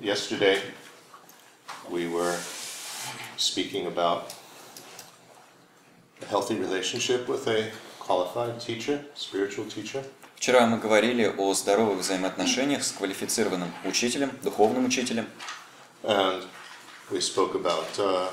Yesterday we were speaking about a healthy relationship with a qualified teacher, spiritual teacher. Вчера мы говорили о здоровых взаимоотношениях с квалифицированным учителем, духовным учителем. And we spoke about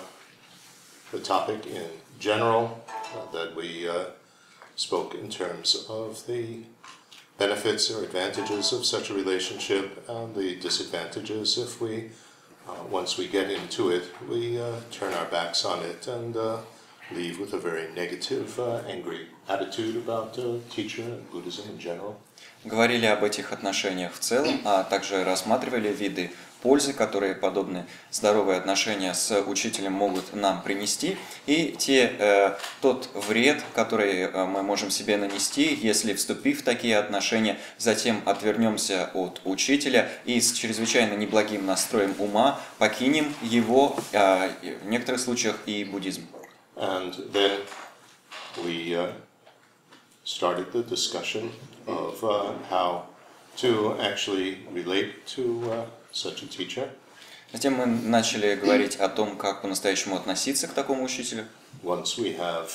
the topic in general, that we spoke in terms of the benefits or advantages of such a relationship and the disadvantages if we, once we get into it, we turn our backs on it and leave with a very negative, angry attitude about teacher and Buddhism in general. Говорили об этих отношениях в целом, а также рассматривали виды пользы, которые подобные здоровые отношения с учителем могут нам принести, и тот вред, который мы можем себе нанести, если, вступив в такие отношения, затем отвернемся от учителя и с чрезвычайно неблагим настроем ума покинем его, в некоторых случаях и буддизм. And then we started the discussion of how to actually relate to such a teacher. Затем мы начали говорить о том, как по-настоящему относиться к такому учителю. Once we have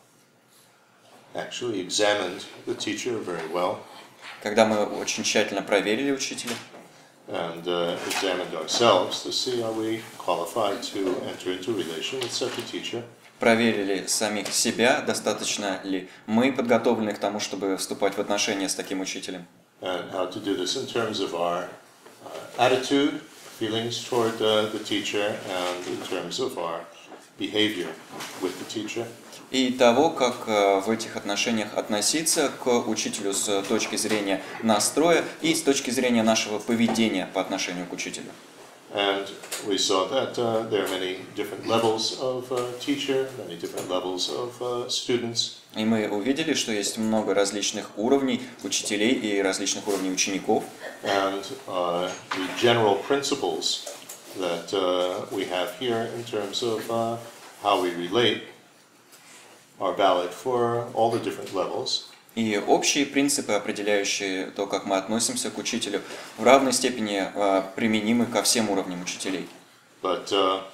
actually examined the teacher very well, когда мы очень тщательно проверили учителя, and examined ourselves to see are we qualified to enter into relation with such a teacher. Проверили самих себя, достаточно ли мы подготовлены к тому, чтобы вступать в отношения с таким учителем. And how to do this in terms of our attitude, feelings toward the teacher, and in terms of our behavior with the teacher. И того, как в этих отношениях относиться к учителю с точки зрения настроя и с точки зрения нашего поведения по отношению к учителю. And we saw that there are many different levels of teacher, many different levels of students. И мы увидели, что есть много различных уровней учителей и различных уровней учеников. And the general principles that we have here in terms of how we relate are valid for all the different levels. И общие принципы, определяющие то, как мы относимся к учителю, в равной степени применимы ко всем уровням учителей. But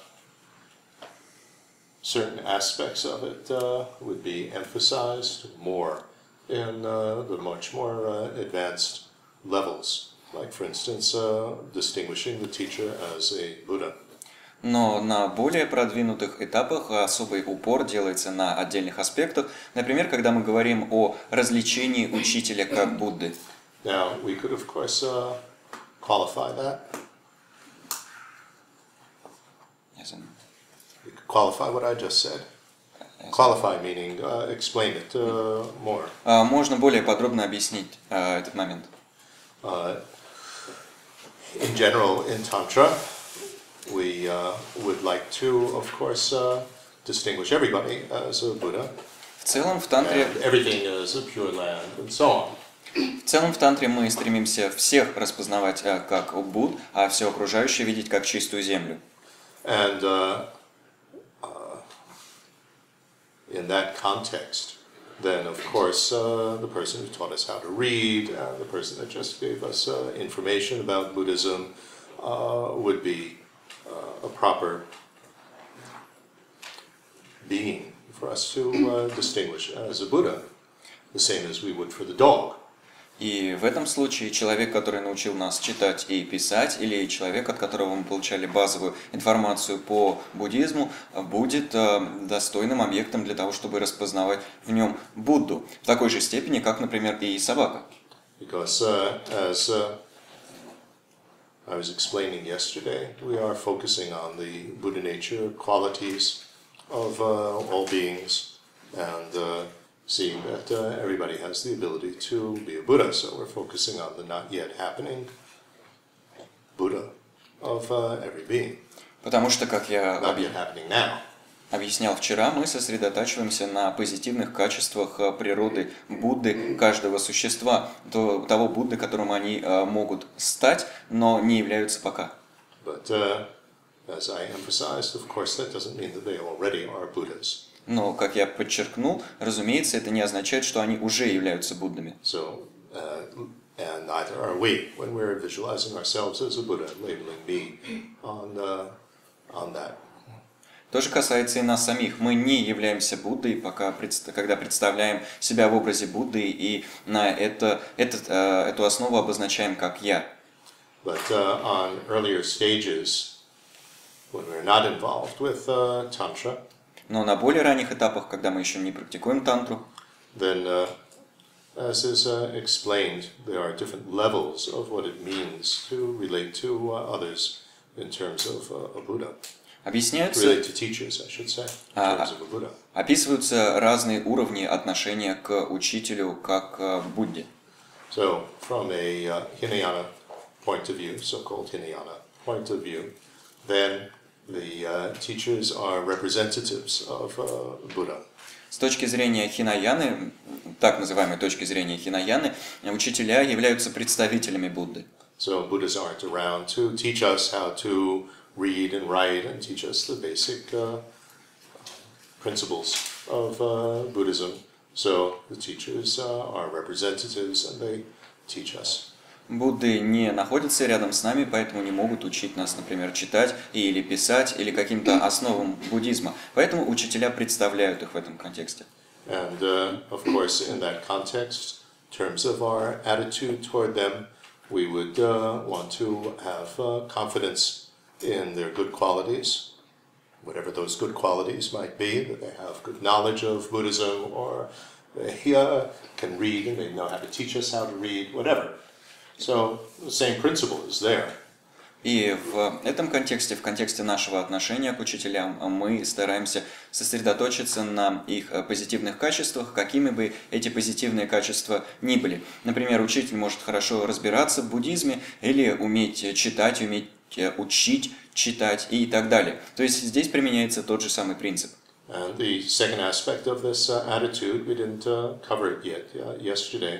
certain aspects of it would be emphasized more in the much more advanced levels, like, for instance, distinguishing the teacher as a Buddha. Но на более продвинутых этапах особый упор делается на отдельных аспектах. Например, когда мы говорим о развлечении учителя как Будды. Now, we could, of course, qualify that. We could qualify what I just said. Qualify meaning explain it more. Можно более подробно объяснить этот момент. In general, in Tantra, we would like to, of course, distinguish everybody as a Buddha. В целом в тантре everything is a pure land, and so on. В целом в тантре мы стремимся всех распознавать как Будд, а все окружающее видеть как чистую землю. And in that context, then of course the person who taught us how to read, the person that just gave us information about Buddhism, would be a proper being for us to distinguish as a Buddha, the same as we would for the dog. И в этом случае человек, который научил нас читать и писать, или человек, от которого мы получали базовую информацию по буддизму, будет достойным объектом для того, чтобы распознавать в нем Будду, в такой же степени, как, например, и собака. Because as I was explaining yesterday, we are focusing on the Buddha nature qualities of all beings, and seeing that everybody has the ability to be a Buddha, so we're focusing on the not yet happening Buddha of every being. Потому что, как я Not yet happening now. объяснял вчера, мы сосредотачиваемся на позитивных качествах природы Будды каждого существа, того Будды, которым они могут стать, но не являются пока. But as I emphasized, of course, that doesn't mean that they already are Buddhas. Но, как я подчеркнул, разумеется, это не означает, что они уже являются Буддами. So, and and neither are we when we're visualizing ourselves as a Buddha, labeling me on that. То же касается и нас самих. Мы не являемся Буддой, когда представляем себя в образе Будды и на эту основу обозначаем как «я». But on earlier stages, when we're not involved with Tantra, Но на более ранних этапах, когда мы еще не практикуем тантру, then, as is explained, there are different levels of what it means to relate to others in terms of a Buddha. Relate to teachers, I should say, in terms of a Buddha. Описываются разные уровни отношения к учителю как к Будде. So, from a Hinayana point of view, so-called Hinayana point of view, then the teachers are representatives of Buddha. С точки зрения Хинаяны, так называемой точки зрения Хинаяны, учителя являются представителями Будды. So Buddhas aren't around to teach us how to read and write and teach us the basic principles of Buddhism. So the teachers are representatives and they teach us. Будды не находятся рядом с нами, поэтому не могут учить нас, например, читать или писать, или каким-то основам буддизма. Поэтому учителя представляют их в этом контексте. And of course, in that context, in terms of our attitude toward them, we would want to have confidence in their good qualities, whatever those good qualities might be, that they have good knowledge of Buddhism, or they can read and they know how to teach us how to read, whatever. So the same principle is there. И в этом контексте, в контексте нашего отношения к учителям, мы стараемся сосредоточиться на их позитивных качествах, какими бы эти позитивные качества ни были. Например, учитель может хорошо разбираться в буддизме или уметь читать, уметь учить читать и так далее. То есть здесь применяется тот же самый принцип. And the second aspect of this attitude, we didn't cover it yet yesterday,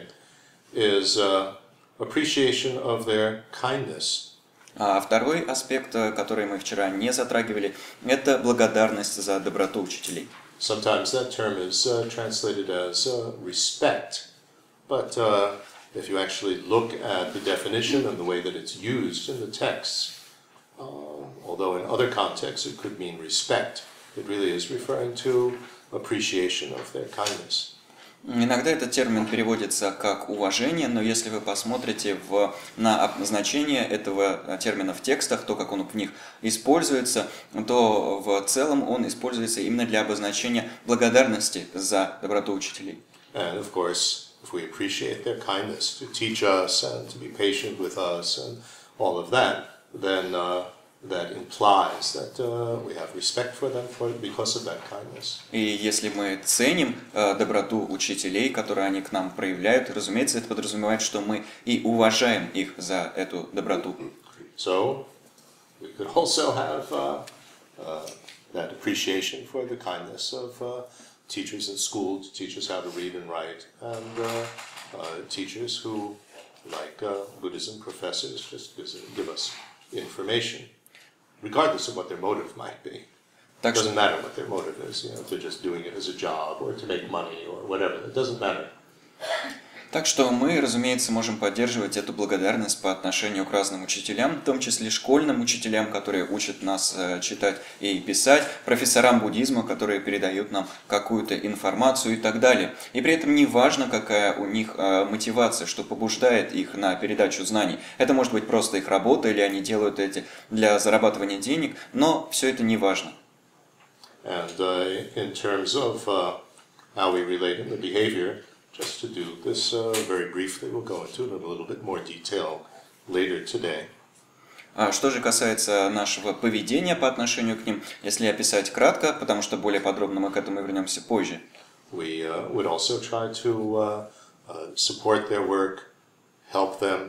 is appreciation of their kindness. А второй аспект, который мы вчера не затрагивали, это благодарность за доброту учителей. Sometimes that term is translated as respect, but if you actually look at the definition and the way that it's used in the texts, although in other contexts it could mean respect, it really is referring to appreciation of their kindness. Иногда этот термин переводится как «уважение», но если вы посмотрите на значение этого термина в текстах, то, как он в них используется, то в целом он используется именно для обозначения благодарности за доброту учителей. And of course, if we appreciate their kindness to teach us and to be patient with us and all of that, then that implies that we have respect for them because of that kindness. И если мы ценим доброту учителей, которую они к нам проявляют, разумеется, это подразумевает, что мы и уважаем их за эту доброту. So we could also have that appreciation for the kindness of teachers in school to teach us how to read and write, and teachers who, like Buddhism professors, just give us information, regardless of what their motive might be. It doesn't matter what their motive is, if they're just doing it as a job or to make money or whatever, it doesn't matter. Так что мы, разумеется, можем поддерживать эту благодарность по отношению к разным учителям, в том числе школьным учителям, которые учат нас читать и писать, профессорам буддизма, которые передают нам какую-то информацию и так далее. И при этом не важно, какая у них мотивация, что побуждает их на передачу знаний. Это может быть просто их работа, или они делают это для зарабатывания денег, но все это не важно. And in terms of how we relate in the behavior, just to do this very briefly, we'll go into it in a little bit more detail later today. Что же касается нашего поведения по отношению к ним, если описать кратко, потому что более подробно мы к этому вернемся позже. We would also try to support their work, help them.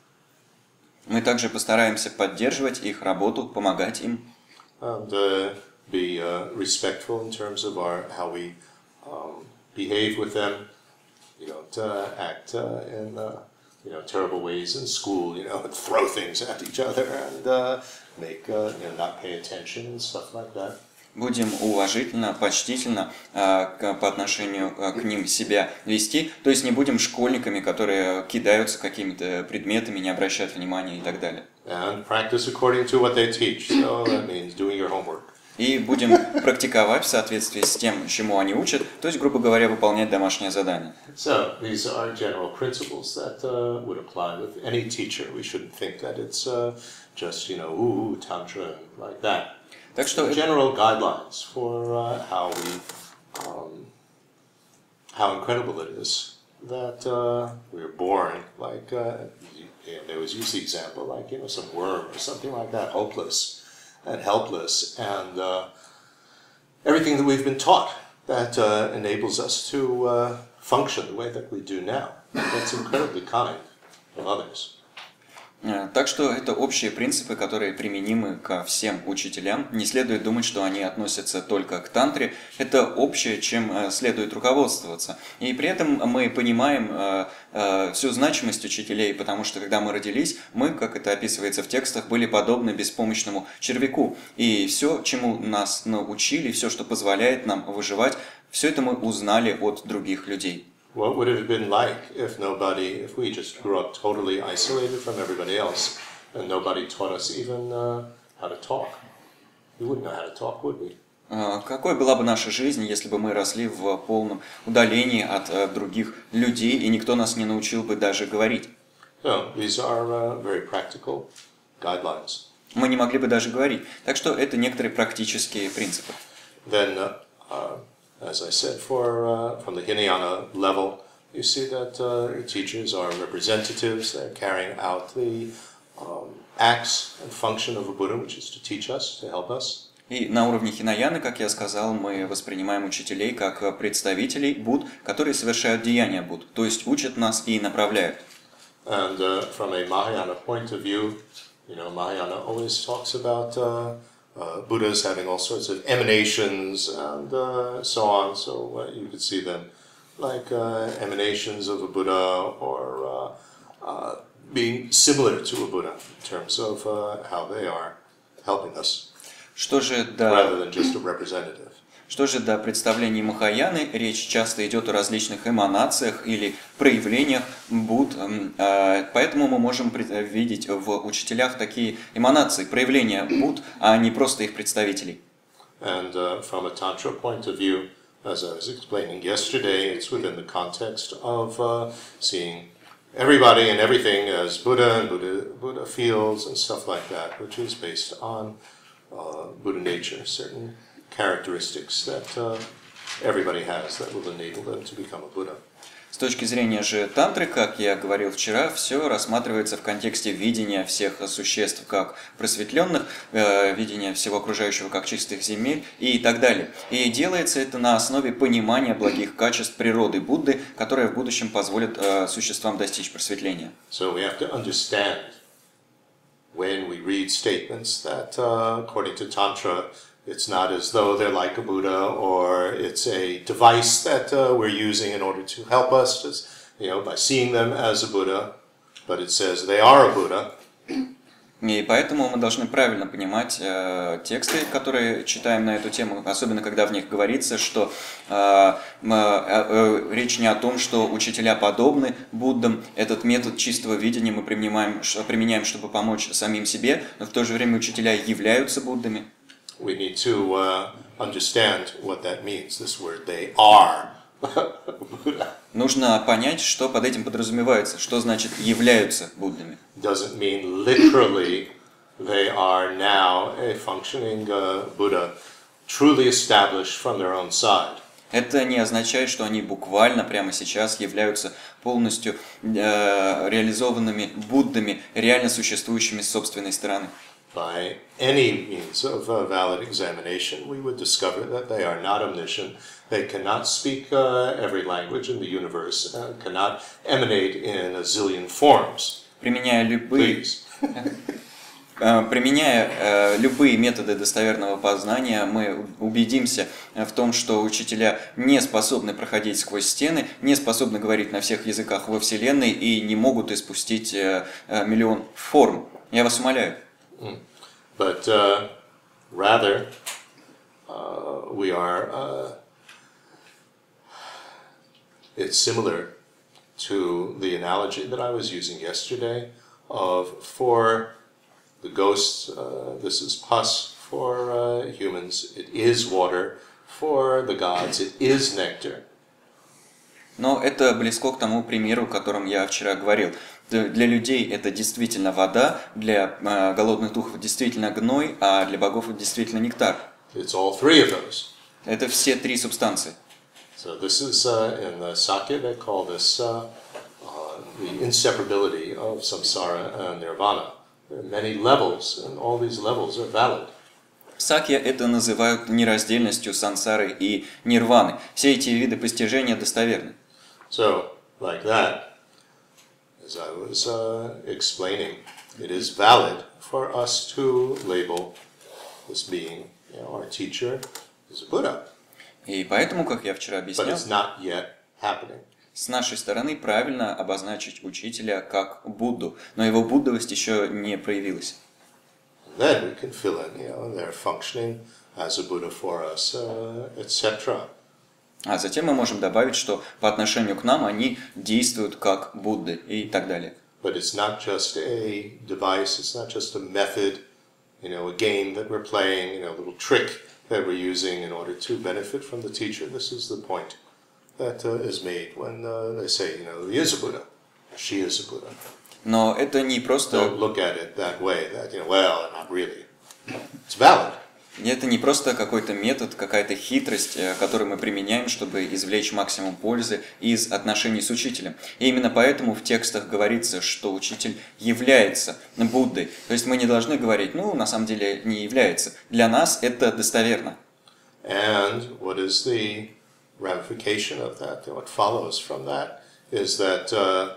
Мы также постараемся поддерживать их работу, помогать им. And be respectful in terms of how we behave with them. You don't act in terrible ways in school, and throw things at each other and make not pay attention and stuff like that. Будем уважительно, почтительно по отношению к ним себя вести, то есть не будем школьниками, которые кидаются какими-то предметами, не обращают внимания и так далее. And practice according to what they teach. So that means doing your homework. И будем практиковать в соответствии с тем, чему они учат, то есть, грубо говоря, выполнять домашнее задание. So these are general principles that would apply with any teacher. We shouldn't think that it's just, ooh, tantra, like that. Так что General guidelines for how incredible it is that we're born like they always use the example like some worm or something like that, hopeless and helpless, and everything that we've been taught that enables us to function the way that we do now. That's incredibly kind of others. Так что это общие принципы, которые применимы ко всем учителям. Не следует думать, что они относятся только к тантре. Это общее, чем следует руководствоваться. И при этом мы понимаем всю значимость учителей, потому что когда мы родились, мы, как это описывается в текстах, были подобны беспомощному червяку. И все, чему нас научили, все, что позволяет нам выживать, все это мы узнали от других людей. What would it have been like if we just grew up totally isolated from everybody else, and nobody taught us even how to talk? We wouldn't know how to talk, would we? Какой была бы наша жизнь, если бы мы росли в полном удалении от других людей, и никто нас не научил бы даже говорить? So, these are very practical guidelines. Мы не могли бы даже говорить. Так что это некоторые практические принципы. Then, as I said, from the Hinayana level, you see that the teachers are representatives. They're carrying out the acts and function of a Buddha, which is to teach us, to help us. И на уровне хинаяны, как я сказал, мы воспринимаем учителей как представителей Будд, которые совершают деяния Будд, то есть учат нас и направляют. And from a Mahayana point of view, Mahayana always talks about Buddhas having all sorts of emanations and so on. So you could see them like emanations of a Buddha or being similar to a Buddha in terms of how they are helping us, rather than just a representative. Что же до представлений Махаяны, речь часто идет о различных эманациях или проявлениях Будд, поэтому мы можем видеть в учителях такие эманации, проявления Будд, а не просто их представителей. And from a Tantra point of view, as I was explaining yesterday, it's within the context of seeing everybody and everything as Buddha and Buddha feels and stuff like that, which is based on Buddha nature, certain characteristics that everybody has that will enable them to become a Buddha. С точки зрения же тантры, как я говорил вчера, все рассматривается в контексте видения всех существ как просветленных, видения всего окружающего как чистых земель и так далее. И делается это на основе понимания благих качеств природы Будды, которые в будущем позволят существам достичь просветления. So we have to understand when we read statements that, according to Tantra, it's not as though they're like a Buddha, or it's a device that we're using in order to help us, just, by seeing them as a Buddha, but it says they are a Buddha. И поэтому мы должны правильно понимать тексты, которые читаем на эту тему, особенно когда в них говорится, что речь не о том, что учителя подобны Буддам. Этот метод чистого видения мы применяем, чтобы помочь самим себе, но в то же время учителя являются Буддами. We need to understand what that means, this word, they are Buddha. Нужно понять, что под этим подразумевается, что значит являются Буддами. Doesn't mean literally they are now a functioning Buddha, truly established from their own side. Это не означает, что они буквально прямо сейчас являются полностью реализованными Буддами, реально существующими с собственной стороны. By any means of valid examination, we would discover that they are not omniscient. They cannot speak every language in the universe and cannot emanate in a zillion forms. Применяя любые методы достоверного познания, мы убедимся в том, что учителя не способны проходить сквозь стены, не способны говорить на всех языках во Вселенной и не могут испустить миллион форм. Я вас умоляю. But rather, we are, it's similar to the analogy that I was using yesterday of for the ghosts, this is pus, for humans it is water, for the gods it is nectar. Но это близко к тому примеру, о котором я вчера говорил. Для людей это действительно вода, для голодных духов действительно гной, а для богов это действительно нектар. It's all three of those. Это все три субстанции. So this is in the Sakya they call this the inseparability of samsara and nirvana. There are many levels, and all these levels are valid. В Сакья это называют нераздельностью сансары и нирваны. Все эти виды постижения достоверны. So, like that, as I was explaining, it is valid for us to label this being, our teacher, as a Buddha. И поэтому, как я вчера But объяснял, it's not yet happening. с нашей стороны правильно обозначить учителя как Будду, но его буддовость еще не проявилась. Then we can fill in, they're functioning as a Buddha for us, etc. А затем мы можем добавить, что по отношению к нам они действуют как Будды и так далее. But it's not just a device, it's not just a method, a game that we're playing, a little trick that we're using in order to benefit from the teacher. This is the point that is made when they say, he is a Buddha, she is a Buddha. Но это не просто... Don't look at it that way, that, well, not really. It's valid. Это не просто какой-то метод, какая-то хитрость, которую мы применяем, чтобы извлечь максимум пользы из отношений с учителем. И именно поэтому в текстах говорится, что учитель является Буддой. То есть мы не должны говорить, на самом деле не является. Для нас это достоверно. And what is the ramification of that? What follows from that is that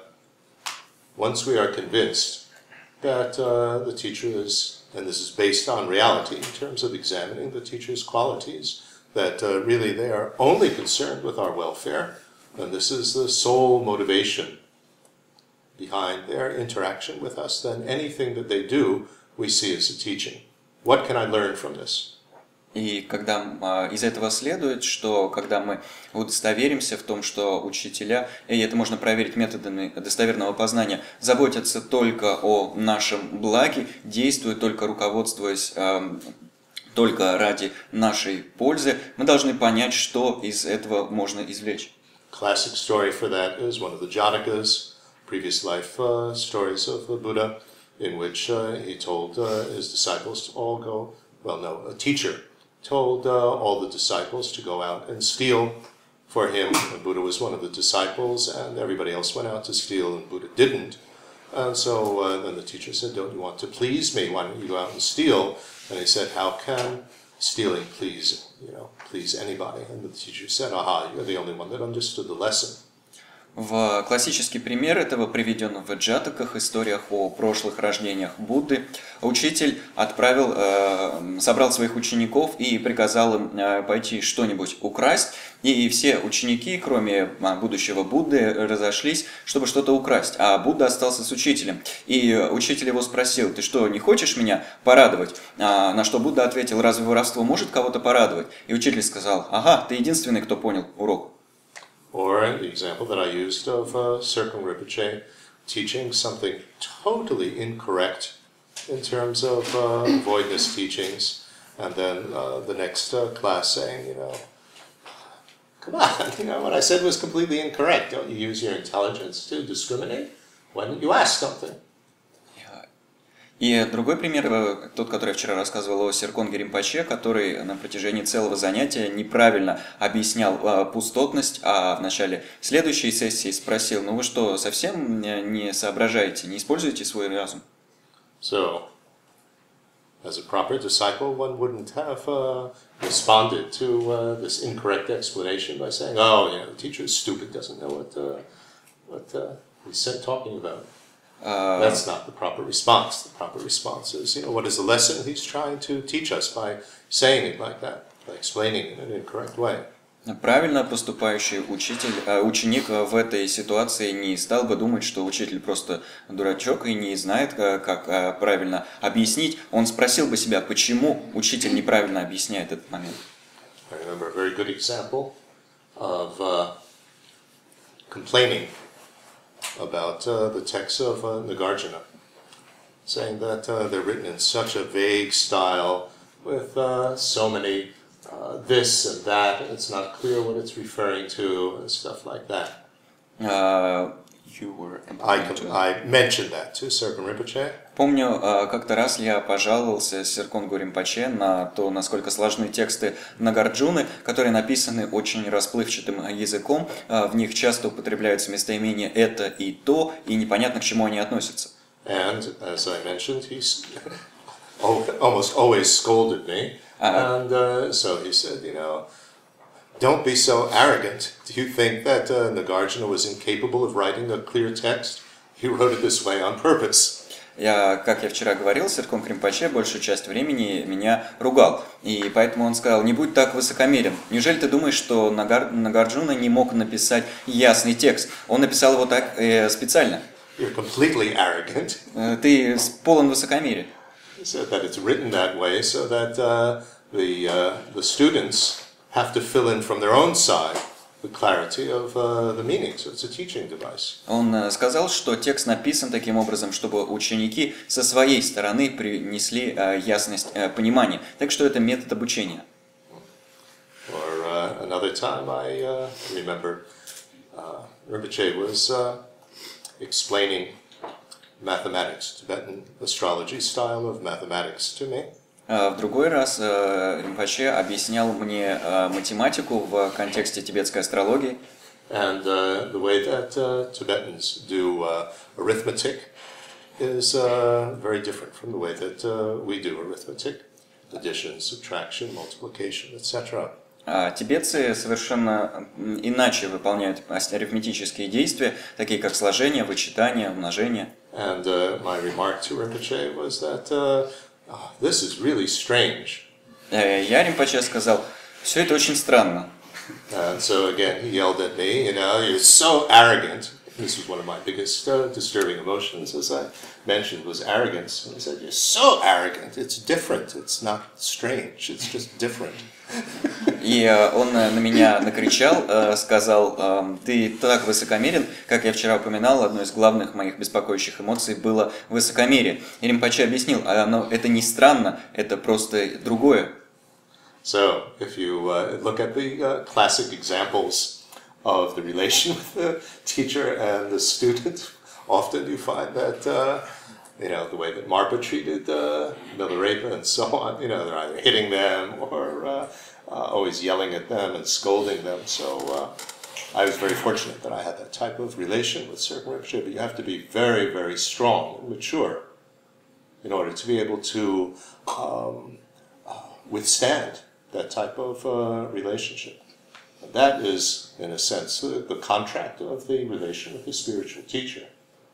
once we are convinced that the teacher is, and this is based on reality in terms of examining the teacher's qualities, that really they are only concerned with our welfare, and this is the sole motivation behind their interaction with us, then anything that they do we see as a teaching. What can I learn from this? И когда из этого следует, что когда мы удостоверимся в том, что учителя, и это можно проверить методами достоверного познания, заботятся только о нашем благе, действуют только руководствуясь только ради нашей пользы, мы должны понять, что из этого можно извлечь. Classic story for that is one of the Jatakas, previous life stories of the Buddha, in which he told his disciples to all go, a teacher told all the disciples to go out and steal for him. And Buddha was one of the disciples, and everybody else went out to steal, and Buddha didn't. And so then the teacher said, don't you want to please me? Why don't you go out and steal? And he said, how can stealing please anybody? And the teacher said, aha, you're the only one that understood the lesson. Классический пример этого приведен в Джатаках, историях о прошлых рождениях Будды. Учитель собрал своих учеников и приказал им пойти что-нибудь украсть. И все ученики, кроме будущего Будды, разошлись, чтобы что-то украсть. А Будда остался с учителем. И учитель его спросил, ты что, не хочешь меня порадовать? На что Будда ответил, разве воровство может кого-то порадовать? И учитель сказал, ага, ты единственный, кто понял урок. Or the example that I used of Serkung Rinpoche teaching something totally incorrect in terms of voidness teachings, and then the next class saying, come on, what I said was completely incorrect. Don't you use your intelligence to discriminate? Why didn't you ask something? И другой пример, тот, который я вчера рассказывал о Серконге Ринпоче, который на протяжении целого занятия неправильно объяснял пустотность, а в начале следующей сессии спросил, вы что, совсем не соображаете, не используете свой разум? So, as a proper disciple, one wouldn't have responded to this incorrect explanation by saying, the teacher is stupid, doesn't know what he's talking about. That's not the proper response. The proper response is, what is the lesson he's trying to teach us by saying it like that, by explaining it in an incorrect way. Правильно поступающий ученик в этой ситуации не стал бы думать, что учитель просто дурачок и не знает, как правильно объяснить. Он спросил бы себя, почему учитель неправильно объясняет этот момент. I remember a very good example of complaining about the texts of Nagarjuna, saying that they're written in such a vague style with so many this and that, and it's not clear what it's referring to, and stuff like that. You were I mentioned that to Serkan Rinpoche. Помню, как-то раз я пожаловался Серконгу Ринпоче на то, насколько сложны тексты Нагарджуны, которые написаны очень расплывчатым языком. В них часто употребляются местоимения «это» и «то», и непонятно, к чему они относятся. And, as I mentioned, he's almost always scolded me. And so he said, don't be so arrogant. Do you think that Nagarjuna was incapable of writing a clear text? He wrote it this way on purpose. Как я вчера говорил, Серконг Ринпоче большую часть времени меня ругал. И поэтому он сказал: не будь так высокомерен. Неужели ты думаешь, что Нагарджуна не мог написать ясный текст? Он написал его так специально. You're completely arrogant. Ты полон высокомерия. He said that it's written that way so that the students have to fill in from their own side the clarity of the meaning. So it's a teaching device. Он сказал, что текст написан таким образом, чтобы ученики со своей стороны принесли ясность понимания. Так что это метод обучения. Or another time I remember Rinpoche was explaining mathematics, Tibetan astrology style of mathematics to me. В другой раз Ринпоче объяснял мне математику в контексте тибетской астрологии. And the way that Tibetans do arithmetic is very different from the way that we do arithmetic. Addition, subtraction, multiplication, etc. Тибетцы совершенно иначе выполняют арифметические действия, такие как сложение, вычитание, умножение. And my remark to Rinpoche was that this is really strange. Я Ринпоче сказал: все это очень странно. And so again he yelled at me, you're so arrogant. This was one of my biggest disturbing emotions, as I mentioned, was arrogance. And he said, you're so arrogant, it's different, it's not strange, it's just different. И он на меня накричал, сказал: ты так высокомерен, как я вчера упоминал, одной из главных моих беспокоящих эмоций было высокомерие. И Ринпоче объяснил: но это не странно, это просто другое. So, if you look at the classic examples of the relation with the teacher and the student, often you find that, the way that Marpa treated Milarepa and so on, they're either hitting them or always yelling at them and scolding them. So I was very fortunate that I had that type of relation with Serkan Rinpoche, but you have to be very, very strong and mature in order to be able to withstand that type of relationship. And that is, in a sense, the contract of the relation with the spiritual teacher,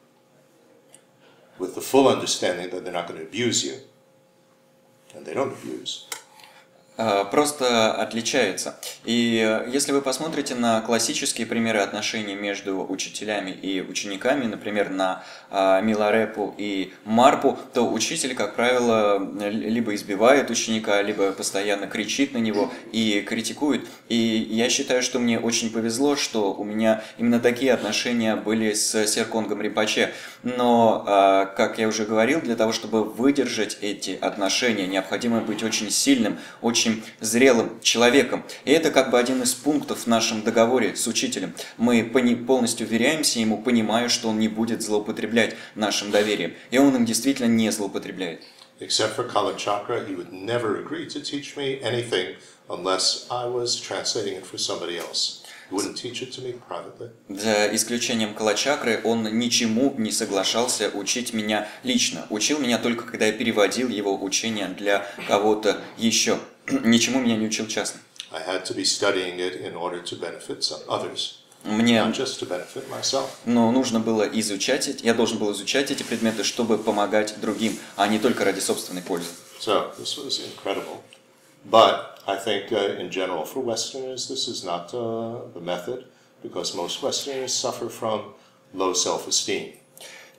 with the full understanding that they're not going to abuse you, and they don't abuse. Просто отличается. И если вы посмотрите на классические примеры отношений между учителями и учениками, например, на Миларепу и Марпу, то учитель, как правило, либо избивает ученика, либо постоянно кричит на него и критикует. И я считаю, что мне очень повезло, что у меня именно такие отношения были с Серконгом Ринпоче. Но, как я уже говорил, для того, чтобы выдержать эти отношения, необходимо быть очень сильным, очень зрелым человеком. И это как бы один из пунктов в нашем договоре с учителем. Мы полностью уверяемся ему, понимая, что он не будет злоупотреблять нашим доверием. И он им действительно не злоупотребляет. Except for Kalachakra, he would never agree to teach me anything unless I was translating it for somebody else. He wouldn't teach it to me privately. За исключением Калачакры, он ничему не соглашался учить меня лично. Учил меня только, когда я переводил его учение для кого-то еще. Ничему меня не учил частно. I had to be studying it in order to benefit some others. Мне Not just to benefit myself. Но нужно было изучать эти, я должен был изучать эти предметы, чтобы помогать другим, а не только ради собственной пользы. So this was incredible. But I think in general for Westerners this is not the method, because most Westerners suffer from low self-esteem.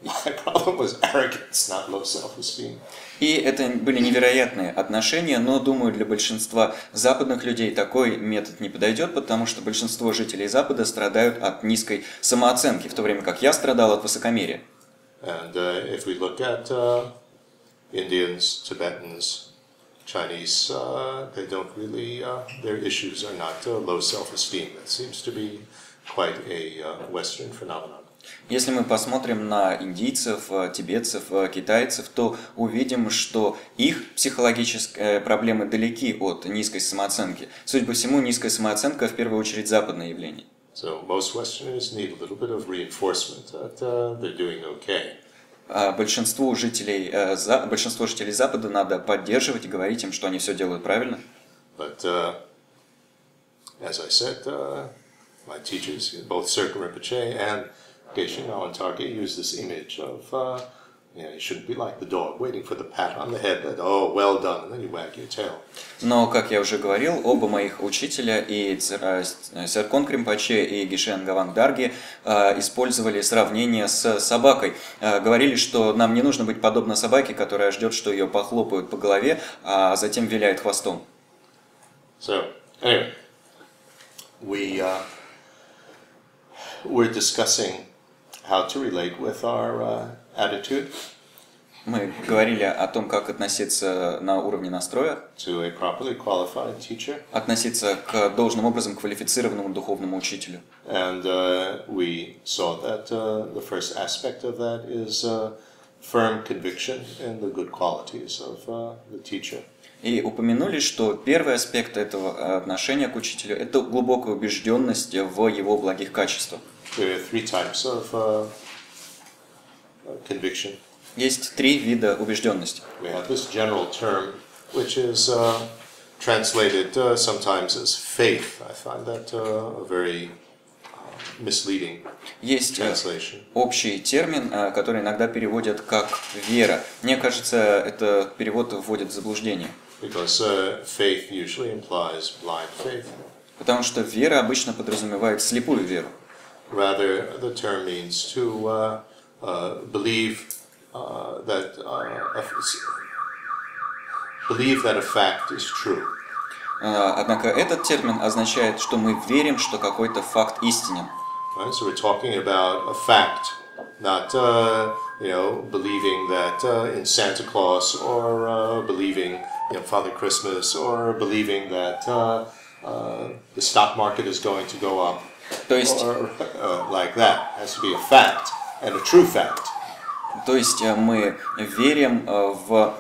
My problem was arrogance, not low self-esteem. И это были невероятные отношения, но, думаю, для большинства западных людей такой метод не подойдет, потому что большинство жителей Запада страдают от низкой самооценки, в то время как я страдал от высокомерия. And if we look at Indians, Tibetans, Chinese, they don't really, their issues are not low self-esteem. That seems to be quite a Western phenomenon. Если мы посмотрим на индийцев, тибетцев, китайцев, то увидим, что их психологические проблемы далеки от низкой самооценки. Судя по всему, низкая самооценка в первую очередь западное явление. So most Westerners need a little bit of reinforcement that they're doing okay. Большинству жителей Запада надо поддерживать и говорить им, что они все делают правильно. But as I said, my teachers, both Serkan Rinpoche and Geshe Ngawang Tarke, use this image of, you shouldn't be like the dog, waiting for the pat on the head that, oh, well done, and then you wag your tail. Но, как я уже говорил, оба моих учителя, и Серкон Кринпоче, и Геше Нгаванг Дарге, использовали сравнение с собакой. Говорили, что нам не нужно быть подобно собаке, которая ждет, что ее похлопают по голове, а затем виляет хвостом. So, anyway, we're discussing how to relate with our attitude. Мы говорили о том, как относиться на уровне настроя, To a properly qualified teacher. относиться к должным образом квалифицированному духовному учителю. And we saw that the first aspect of that is firm conviction in the good qualities of the teacher. И упомянули, что первый аспект этого отношения к учителю – это глубокая убежденность в его благих качествах. There are three types of conviction. Есть три вида убежденности. We have this general term, which is translated sometimes as faith. I find that a very misleading Есть translation. общий термин, который иногда переводят как «вера». Мне кажется, этот перевод вводит в заблуждение. Because faith usually implies blind faith. Потому что вера обычно подразумевает слепую веру. Rather, the term means to believe that a fact is true. Однако этот термин означает, что мы верим, что какой-то факт истинен. Right? So we're talking about a fact, not believing that in Santa Claus, or believing Father Christmas, or believing that the stock market is going to go up, То есть, or like that. It has to be a fact and a true fact. то есть мы верим в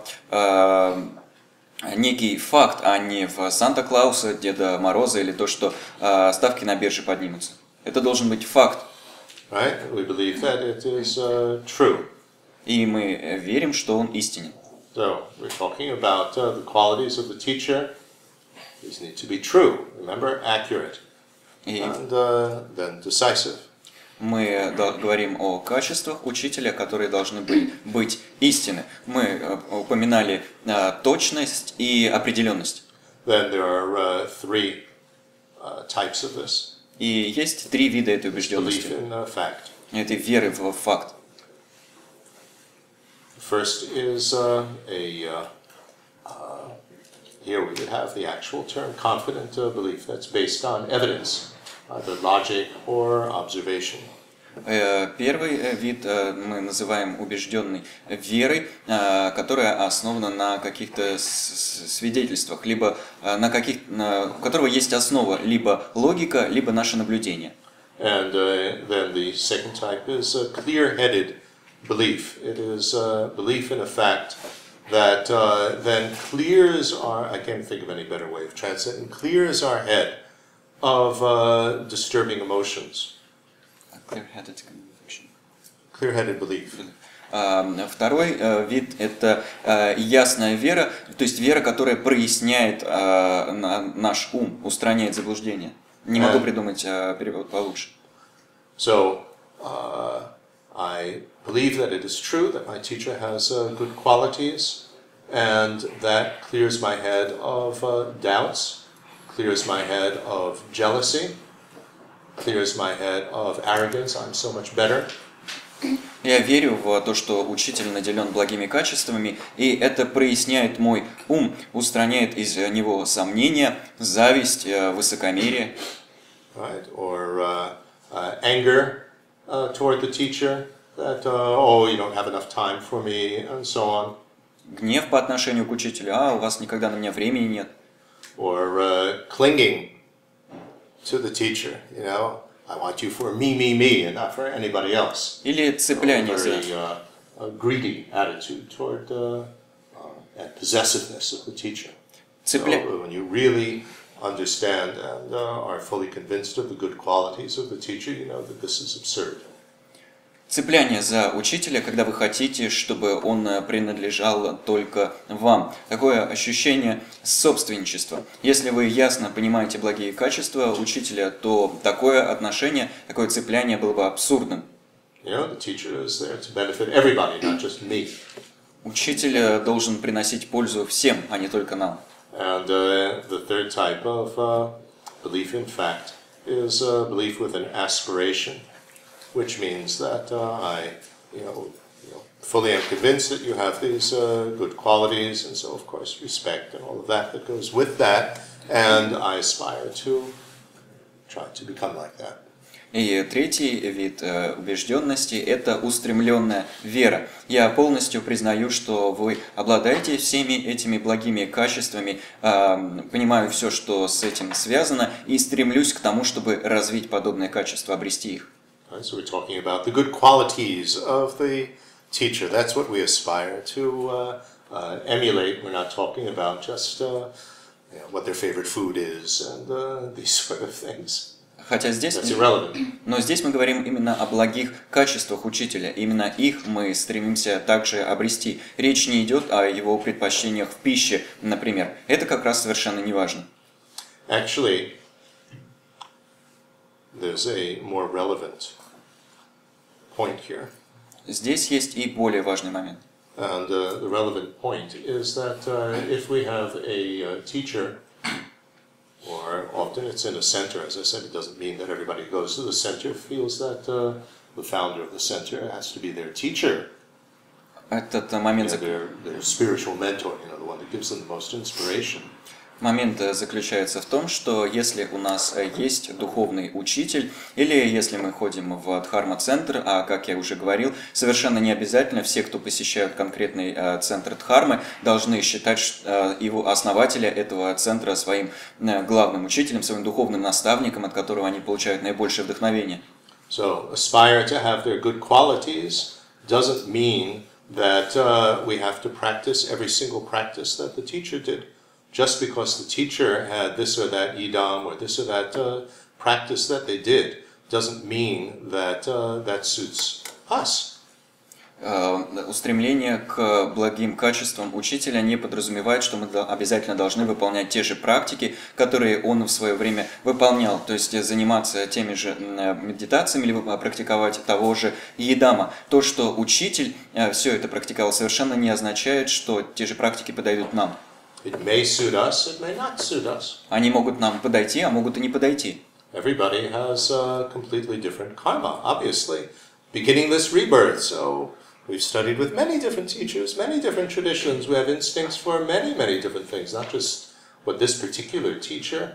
некий факт, а не в Санта-Клауса, Деда Мороза или то, что ставки на бирже поднимутся. Это должен быть факт. Right? We believe that it is true. И мы верим, что он истинен. So we're talking about the qualities of the teacher. These need to be true. Remember, accurate, and then decisive. Мы говорим о качествах учителя, которые должны быть истинны. Мы упоминали точность и определенность. Then there are three types of this. И есть три вида этой Belief убежденности, in fact. этой веры в факт. First is here we would have the actual term confident belief that's based on evidence, either logic or observation. Первый вид мы называем убежденной верой, которая основана на каких-то свидетельствах, либо у которого есть основа либо логика, либо наше наблюдение. And then the second type is a clear-headed belief. It is belief in a fact that then clears our, I can't think of any better way of translating, clears our head of disturbing emotions. Clear-headed belief. Второй вид – это ясная вера, то есть вера, которая проясняет наш ум, устраняет заблуждение. Не могу придумать перевод получше. So, I believe that it is true that my teacher has good qualities, and that clears my head of doubts, clears my head of jealousy, clears my head of arrogance, I'm so much better. Я верю в то, что учитель наделен благими качествами, и это проясняет мой ум, устраняет из него сомнения, зависть, высокомерие. Right? Or anger toward the teacher, that, oh, you don't have enough time for me, and so on. Гнев по отношению к учителю, у вас никогда на меня времени нет. Or clinging to the teacher, you know, I want you for me, and not for anybody else. Или цепляние за... Very greedy attitude toward and possessiveness of the teacher. So when you really understand and are fully convinced of the good qualities of the teacher, you know that this is absurd. Цепляние за учителя, когда вы хотите, чтобы он принадлежал только вам. Такое ощущение собственничества. Если вы ясно понимаете благие качества учителя, то такое отношение, такое цепляние было бы абсурдным. You know, the teacher is there to benefit everybody, not just me. Учитель должен приносить пользу всем, а не только нам. And the third type of belief in fact is belief with an aspiration, which means that I, fully am convinced that you have these good qualities, and so of course respect and all of that goes with that, and I aspire to try to become like that. И третий вид убежденности – это устремленная вера. Я полностью признаю, что вы обладаете всеми этими благими качествами, понимаю все, что с этим связано, и стремлюсь к тому, чтобы развить подобные качества, обрести их. So we're talking about the good qualities of the teacher. That's what we aspire to emulate. We're not talking about just what their favorite food is and these sort of things. Хотя здесь, но здесь мы говорим именно о благих качествах учителя. Именно их мы стремимся также обрести. Речь не идет о его предпочтениях в пище, например. Это как раз совершенно не важно. Actually, there's a more relevant point here. Здесь есть и более важный момент. And the relevant point is that if we have a teacher, or often it's in a center, as I said, it doesn't mean that everybody who goes to the center feels that the founder of the center has to be their teacher. Этот момент, their spiritual mentor, the one that gives them the most inspiration. Момент заключается в том, что если у нас есть духовный учитель, или если мы ходим в Дхарма-центр, а, как я уже говорил, совершенно не обязательно все, кто посещают конкретный центр Дхармы, должны считать его основателя этого центра своим главным учителем, своим духовным наставником, от которого они получают наибольшее вдохновение. So, aspire to have their good qualities doesn't mean that we have to practice every single practice that the teacher did. Just because the teacher had this or that yidam or this or that practice that they did doesn't mean that that suits us. Устремление к благим качествам учителя не подразумевает, что мы обязательно должны выполнять те же практики, которые он в свое время выполнял, то есть заниматься теми же медитациями или практиковать того же йидама. То, что учитель все это практиковал, совершенно не означает, что те же практики подойдут нам. It may suit us, it may not suit us. Они могут нам подойти, а могут и не подойти. Everybody has a completely different karma, obviously. Beginningless rebirth, so we've studied with many different teachers, many different traditions. We have instincts for many, many different things, not just what this particular teacher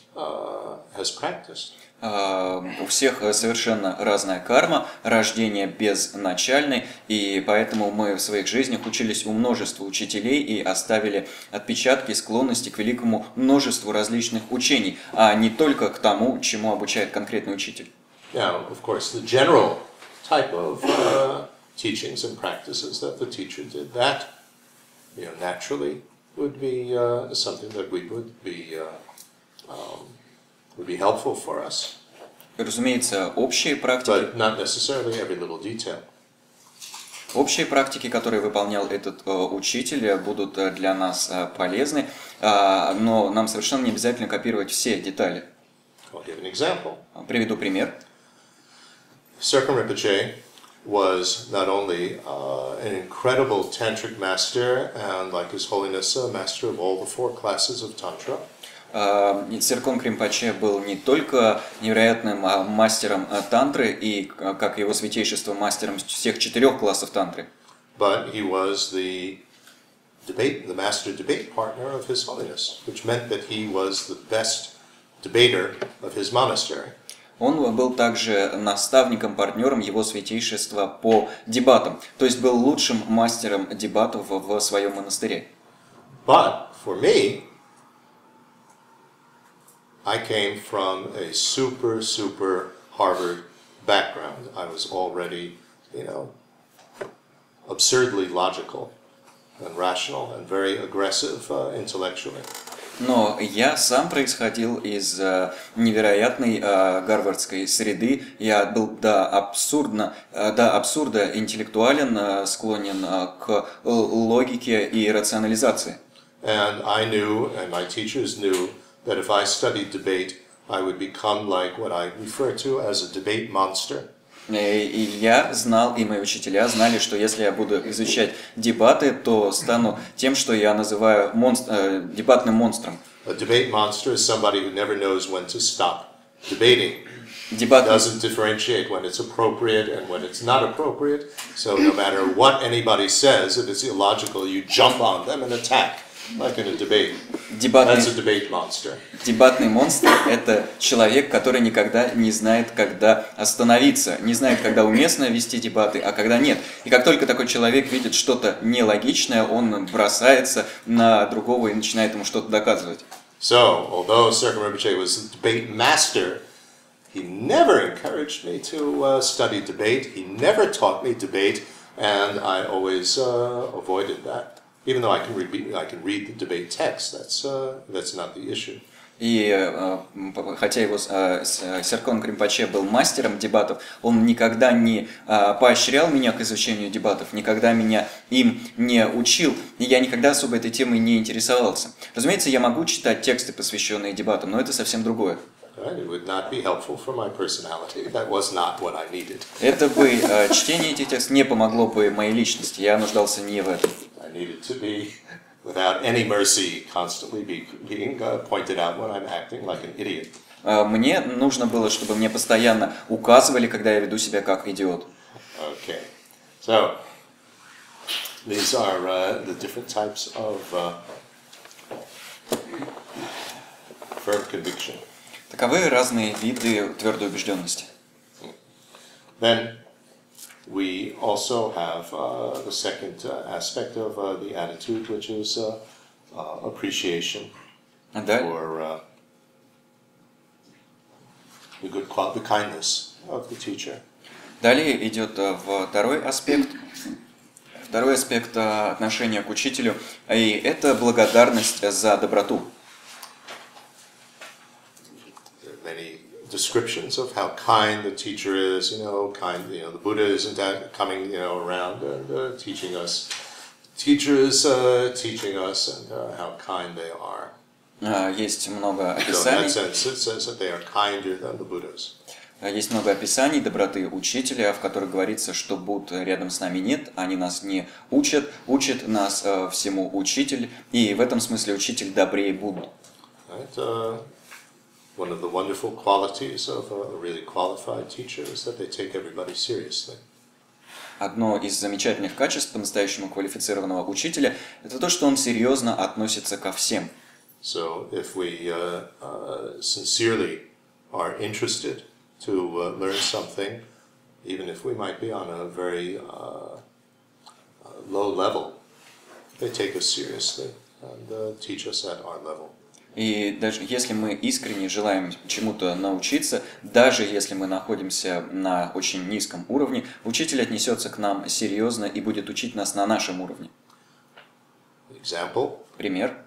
has practiced. У всех совершенно разная карма, рождение безначальный, и поэтому мы в своих жизнях учились у множества учителей и оставили отпечатки, склонности к великому множеству различных учений, а не только к тому, чему обучает конкретный учитель. Now, of course, the general type of teachings and practices that the teacher did, that naturally would be something that we would be helpful for us. Разумеется, общие практики. But not necessarily every little detail. Общие практики, которые выполнял этот учитель, будут для нас полезны, но нам совершенно не обязательно копировать все детали. I'll give an example. Приведу пример. Serkon Rinpoche was not only an incredible tantric master and, like His Holiness, a master of all the 4 classes of Tantra. Серкон Кримпаче был не только невероятным мастером тантры и, как его святейшество, мастером всех 4 классов тантры, but he was the master debate partner of His Holiness, which meant that he was the best debater of his monastery. Он был также наставником, партнером его святейшества по дебатам, то есть был лучшим мастером дебатов в своем монастыре. But for me, I came from a super Harvard background. I was already, absurdly logical and rational and very aggressive intellectually. Но я сам происходил из невероятной гарвардской среды. Я был до абсурда интеллектуален, склонен к логике и рационализации. And I knew, and my teachers knew, that if I studied debate, I would become like what I refer to as a debate monster. И я знал, и мои учителя знали, что если я буду изучать дебаты, то стану тем, что я называю дебатным монстром. A debate monster is somebody who never knows when to stop debating. Doesn't differentiate when it's appropriate and when it's not appropriate. So no matter what anybody says, if it's illogical, you jump on them and attack, like in a debate. That's a debate monster. Дебатный монстр – это человек, который никогда не знает, когда остановиться, не знает, когда уместно вести дебаты, а когда нет. И как только такой человек видит что-то нелогичное, он бросается на другого и начинает ему что-то доказывать. So, although Serkon Rinpoche was a debate master, he never encouraged me to study debate. He never taught me debate, and I always avoided that. Even though I can read the debate text, that's not the issue. И хотя его Серкон Кримпаче был мастером дебатов, он никогда не поощрял меня к изучению дебатов, никогда меня им не учил, и я никогда особо этой темой не интересовался. Разумеется, я могу читать тексты, посвященные дебатам, но это совсем другое. Это бы, чтение этих текстов не помогло бы моей личности, я нуждался не в этом. Without any mercy, constantly being pointed out when I'm acting like an idiot. Мне нужно было, чтобы мне постоянно указывали, когда я веду себя как идиот. Okay, so these are the different types of firm conviction. Таковы разные виды твердой убежденности. Then we also have the second aspect of the attitude, which is appreciation for the kindness of the teacher. Далее идет второй аспект отношения к учителю, и это благодарность за доброту. Descriptions of how kind the teacher is, the Buddha isn't coming, around and teaching us. Teachers teaching us and how kind they are. Есть много описаний. So in that sense, it says that they are kinder than the Buddhas. Есть много описаний доброты учителя, в которых говорится, что Будд рядом с нами нет, они нас не учат, учит нас всему учитель, и в этом смысле учитель добрее Будды. One of the wonderful qualities of a really qualified teacher is that they take everybody seriously. Одно из замечательных качеств по-настоящему квалифицированного учителя – это то, что он серьезно относится ко всем. So if we sincerely are interested to learn something, even if we might be on a very low level, they take us seriously and teach us at our level. И даже если мы искренне желаем чему-то научиться, даже если мы находимся на очень низком уровне, учитель отнесется к нам серьезно и будет учить нас на нашем уровне. Example. Пример.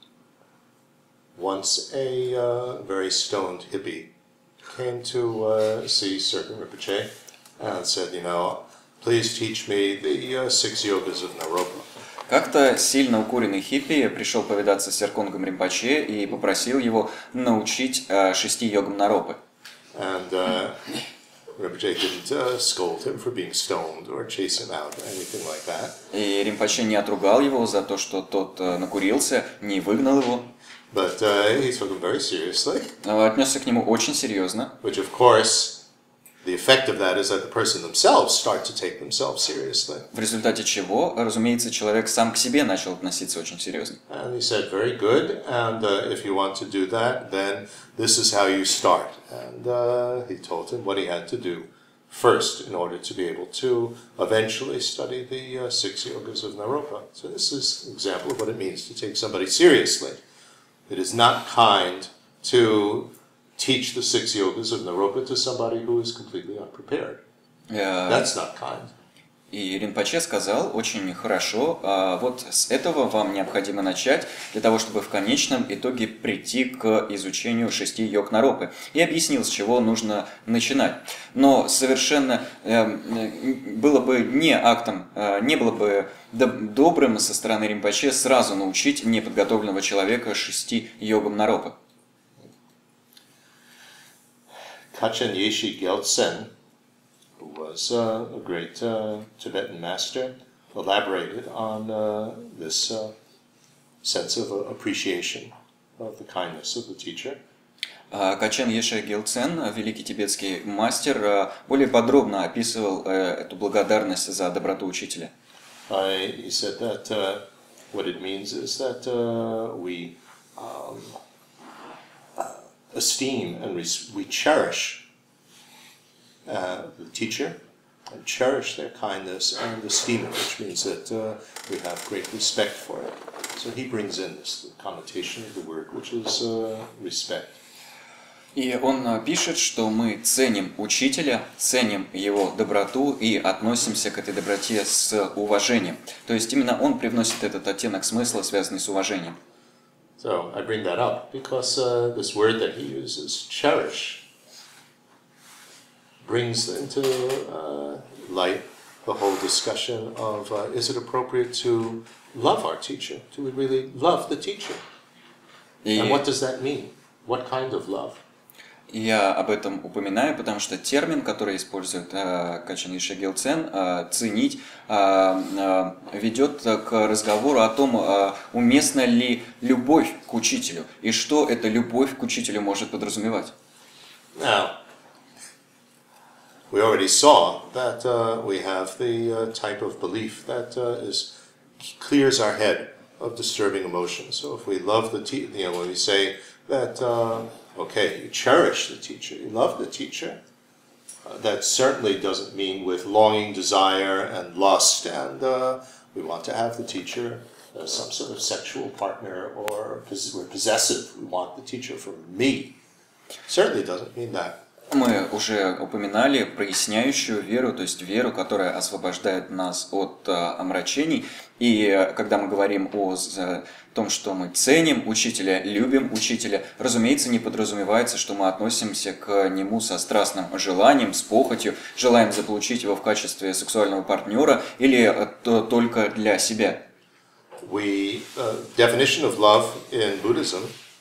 Once a very stoned hippie came to see Serkon Rinpoche and said, please teach me the 6 yogas of Naropa. Как-то сильно укуренный хиппи пришел повидаться с Серконгом Ринпоче и попросил его научить 6 йогам Наропы. And Rinpoche didn't scold him for being stoned or chase him out or anything like that. И Ринпоче не отругал его за то, что тот накурился, не выгнал его. but he took him very seriously. Отнесся к нему очень серьезно. Which, of course, the effect of that is that the person themselves start to take themselves seriously. В результате чего, разумеется, человек сам к себе начал относиться очень серьезно. And he said, very good, and if you want to do that, then this is how you start. And he told him what he had to do first in order to be able to eventually study the 6 yogas of Naropa. So this is an example of what it means to take somebody seriously. It is not kind to teach the 6 yogas of Naropa to somebody who is completely unprepared. That's not kind. И Ринпоче сказал очень хорошо, вот с этого вам необходимо начать, для того, чтобы в конечном итоге прийти к изучению 6 йог Наропы. И объяснил, с чего нужно начинать. Но совершенно было бы не было бы добрым со стороны Ринпоче сразу научить неподготовленного человека 6 йогам Наропы. Kachan Yeshi Gyaltsen, who was a great Tibetan master, elaborated on this sense of appreciation of the kindness of the teacher. Качен Еше Гелцен, великий тибетский мастер, более подробно описывал эту благодарность за доброту учителя. He said that what it means is that we esteem and we cherish the teacher and cherish their kindness and esteem it, which means that we have great respect for it. So he brings in this connotation of the word, which is respect. И он пишет, что мы ценим учителя, ценим его доброту и относимся к этой доброте с уважением. То есть именно он привносит этот оттенок смысла, связанный с уважением. So I bring that up because this word that he uses, cherish, brings into light the whole discussion of is it appropriate to love our teacher? Do we really love the teacher? And what does that mean? What kind of love? Я об этом упоминаю, потому что термин, который использует Качен Еше Гелцен, ценить, ведет к разговору о том, уместна ли любовь к учителю, и что эта любовь к учителю может подразумевать. Now, we already saw that we have the type of belief that clears our head of disturbing emotions. So if we love the teacher, when we say that, okay, you cherish the teacher, you love the teacher, that certainly doesn't mean with longing, desire, and lust, and we want to have the teacher as some sort of sexual partner, or we're possessive, we want the teacher for me. Certainly doesn't mean that. Мы уже упоминали проясняющую веру, то есть веру, которая освобождает нас от омрачений. И когда мы говорим о том, что мы ценим учителя, любим учителя, разумеется, не подразумевается, что мы относимся к нему со страстным желанием, с похотью, желаем заполучить его в качестве сексуального партнера или только для себя. Definition of love in Buddhism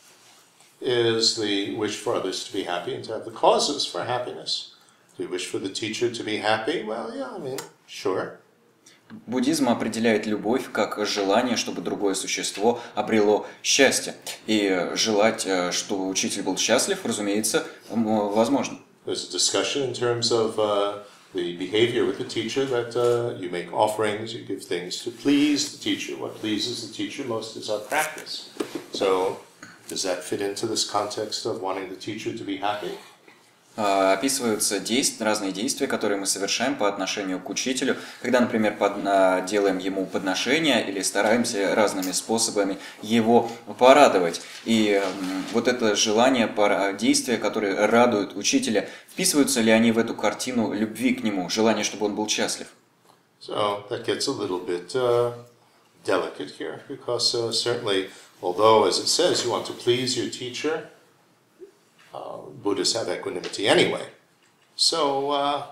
is the wish for others to be happy and to have the causes for happiness. Do you wish for the teacher to be happy? Well, yeah, I mean, sure. Буддизм определяет любовь как желание, чтобы другое существо обрело счастье. И желать, чтобы учитель был счастлив, разумеется, возможно. There's a discussion in terms of the behavior with the teacher that you make offerings, you give things to please the teacher. What pleases the teacher most is our practice. So, does that fit into this context of wanting the teacher to be happy? Описываются разные действия, которые мы совершаем по отношению к учителю, когда, например, делаем ему подношения или стараемся разными способами его порадовать. И вот это желание, действия, которые радуют учителя, вписываются ли они в эту картину любви к нему, желание, чтобы он был счастлив? So that gets a little bit delicate here, because certainly, although, as it says, you want to please your teacher, Buddhists have equanimity anyway. So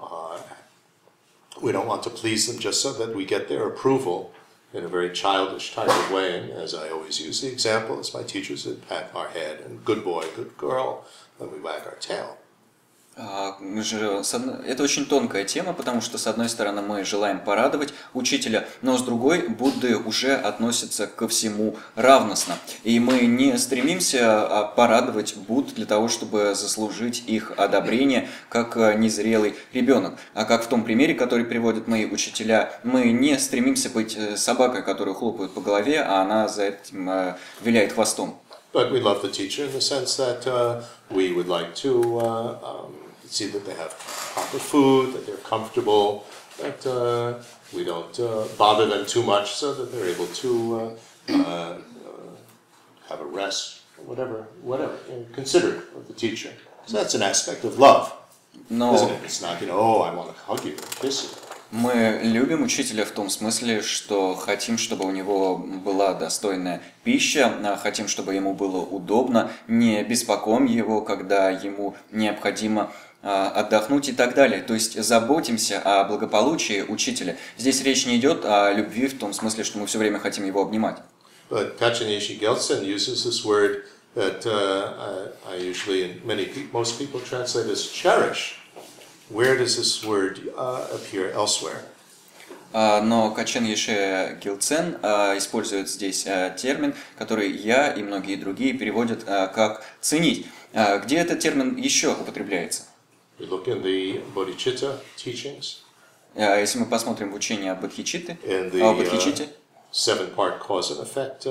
we don't want to please them just so that we get their approval in a very childish type of way. And as I always use the example, as my teachers would pat our head, and good boy, good girl, then we wag our tail. Это очень тонкая тема, потому что, с одной стороны, мы желаем порадовать учителя, но с другой, Будды уже относятся ко всему равностно. И мы не стремимся порадовать Будд для того, чтобы заслужить их одобрение, как незрелый ребенок. А как в том примере, который приводят мои учителя, мы не стремимся быть собакой, которую хлопают по голове, а она за этим виляет хвостом. But we love the teacher in the sense that we would like to see that they have proper food, that they're comfortable, that we don't bother them too much so that they're able to have a rest, whatever, considerate of the teacher. So that's an aspect of love, isn't it? It's not, oh, I want to hug you and kiss you. Мы любим учителя в том смысле, что хотим, чтобы у него была достойная пища, хотим, чтобы ему было удобно, не беспокоим его, когда ему необходимо отдохнуть и так далее. То есть заботимся о благополучии учителя. Здесь речь не идет о любви в том смысле, что мы все время хотим его обнимать. But Kachin Yeshe Gyaltsen uses this word that I usually, and most people translate as cherish. Where does this word appear elsewhere? Но Качен Йеше Гилцен использует здесь термин, который я и многие другие переводят как «ценить». Где этот термин еще употребляется? We look in the Bodhicitta teachings. Если мы посмотрим в учение о Бодхичитте, In the seven-part cause and effect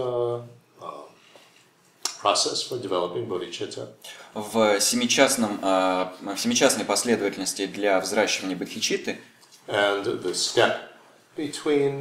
process for developing bodhicitta. В семичастной последовательности для взращивания бодхичитты, And the step between,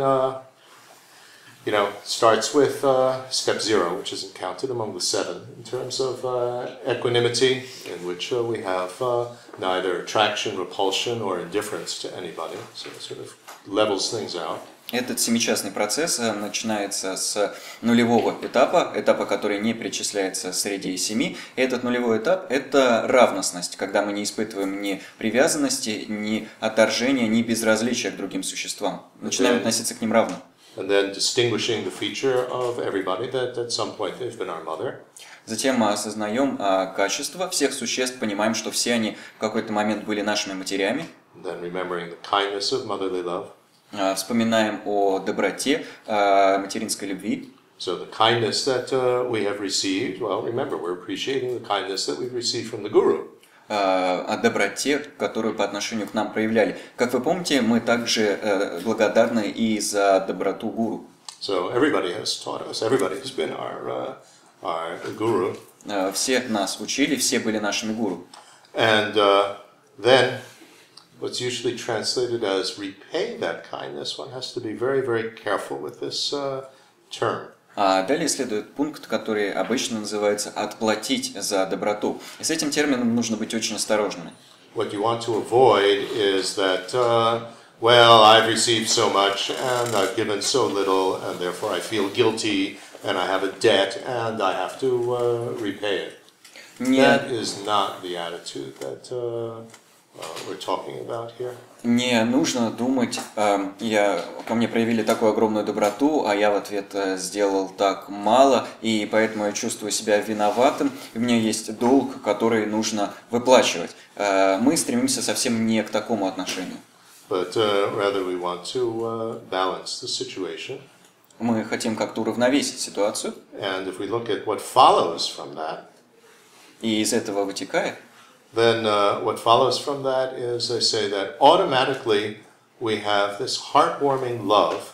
starts with step 0, which isn't counted among the 7, in terms of equanimity, in which we have neither attraction, repulsion, or indifference to anybody. So it sort of levels things out. Этот семичастный процесс начинается с нулевого этапа, который не причисляется среди семи. И этот нулевой этап – это равностность, когда мы не испытываем ни привязанности, ни отторжения, ни безразличия к другим существам. Начинаем относиться к ним равно. And then distinguishing the feature of everybody that at some point they've been our mother. Затем мы осознаем качество всех существ, понимаем, что все они в какой-то момент были нашими матерями. And then remembering the kindness of motherly love. Вспоминаем о доброте материнской любви. So the kindness that we have received, well, remember, we're appreciating the kindness that we've received from the Guru. О доброте, которую по отношению к нам проявляли. Как вы помните, мы также благодарны и за доброту гуру. So everybody has taught us, everybody has been our guru. Все нас учили, все были нашими гуру. And then what's usually translated as repay that kindness, one has to be very, very careful with this term. А далее следует пункт, который обычно называется «отплатить за доброту». И с этим термином нужно быть очень осторожными. What you want to avoid is that, well, I've received so much and I've given so little and therefore I feel guilty and I have a debt and I have to repay it. That is not the attitude that we're talking about here. Не нужно думать, ко мне проявили такую огромную доброту, а я в ответ сделал так мало, и поэтому я чувствую себя виноватым, и у меня есть долг, который нужно выплачивать. Мы стремимся совсем не к такому отношению. But rather we want to balance the situation. Мы хотим как-то уравновесить ситуацию. And if we look at what follows from that, и из этого вытекает, then what follows from that is, I say that automatically we have this heartwarming love.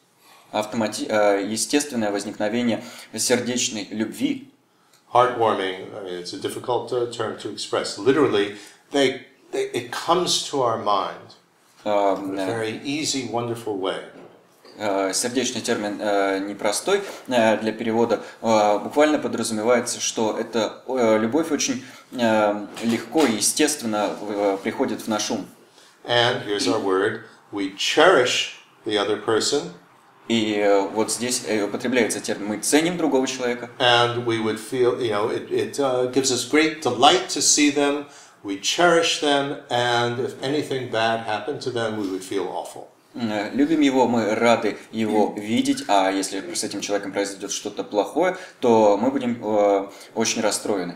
Естественное возникновение сердечной любви. Heartwarming, I mean, it's a difficult term to express. Literally, it comes to our mind in a very easy, wonderful way. Сердечный термин непростой для перевода. Буквально подразумевается, что эта любовь очень легко и естественно приходит в наш ум. And here's our word: we cherish the other person. И вот здесь употребляется термин: мы ценим другого человека. And we would feel, it gives us great delight to see them. We cherish them, and if anything bad happened to them, we would feel awful. Любим его, мы рады его видеть, а если с этим человеком произойдет что-то плохое, то мы будем очень расстроены.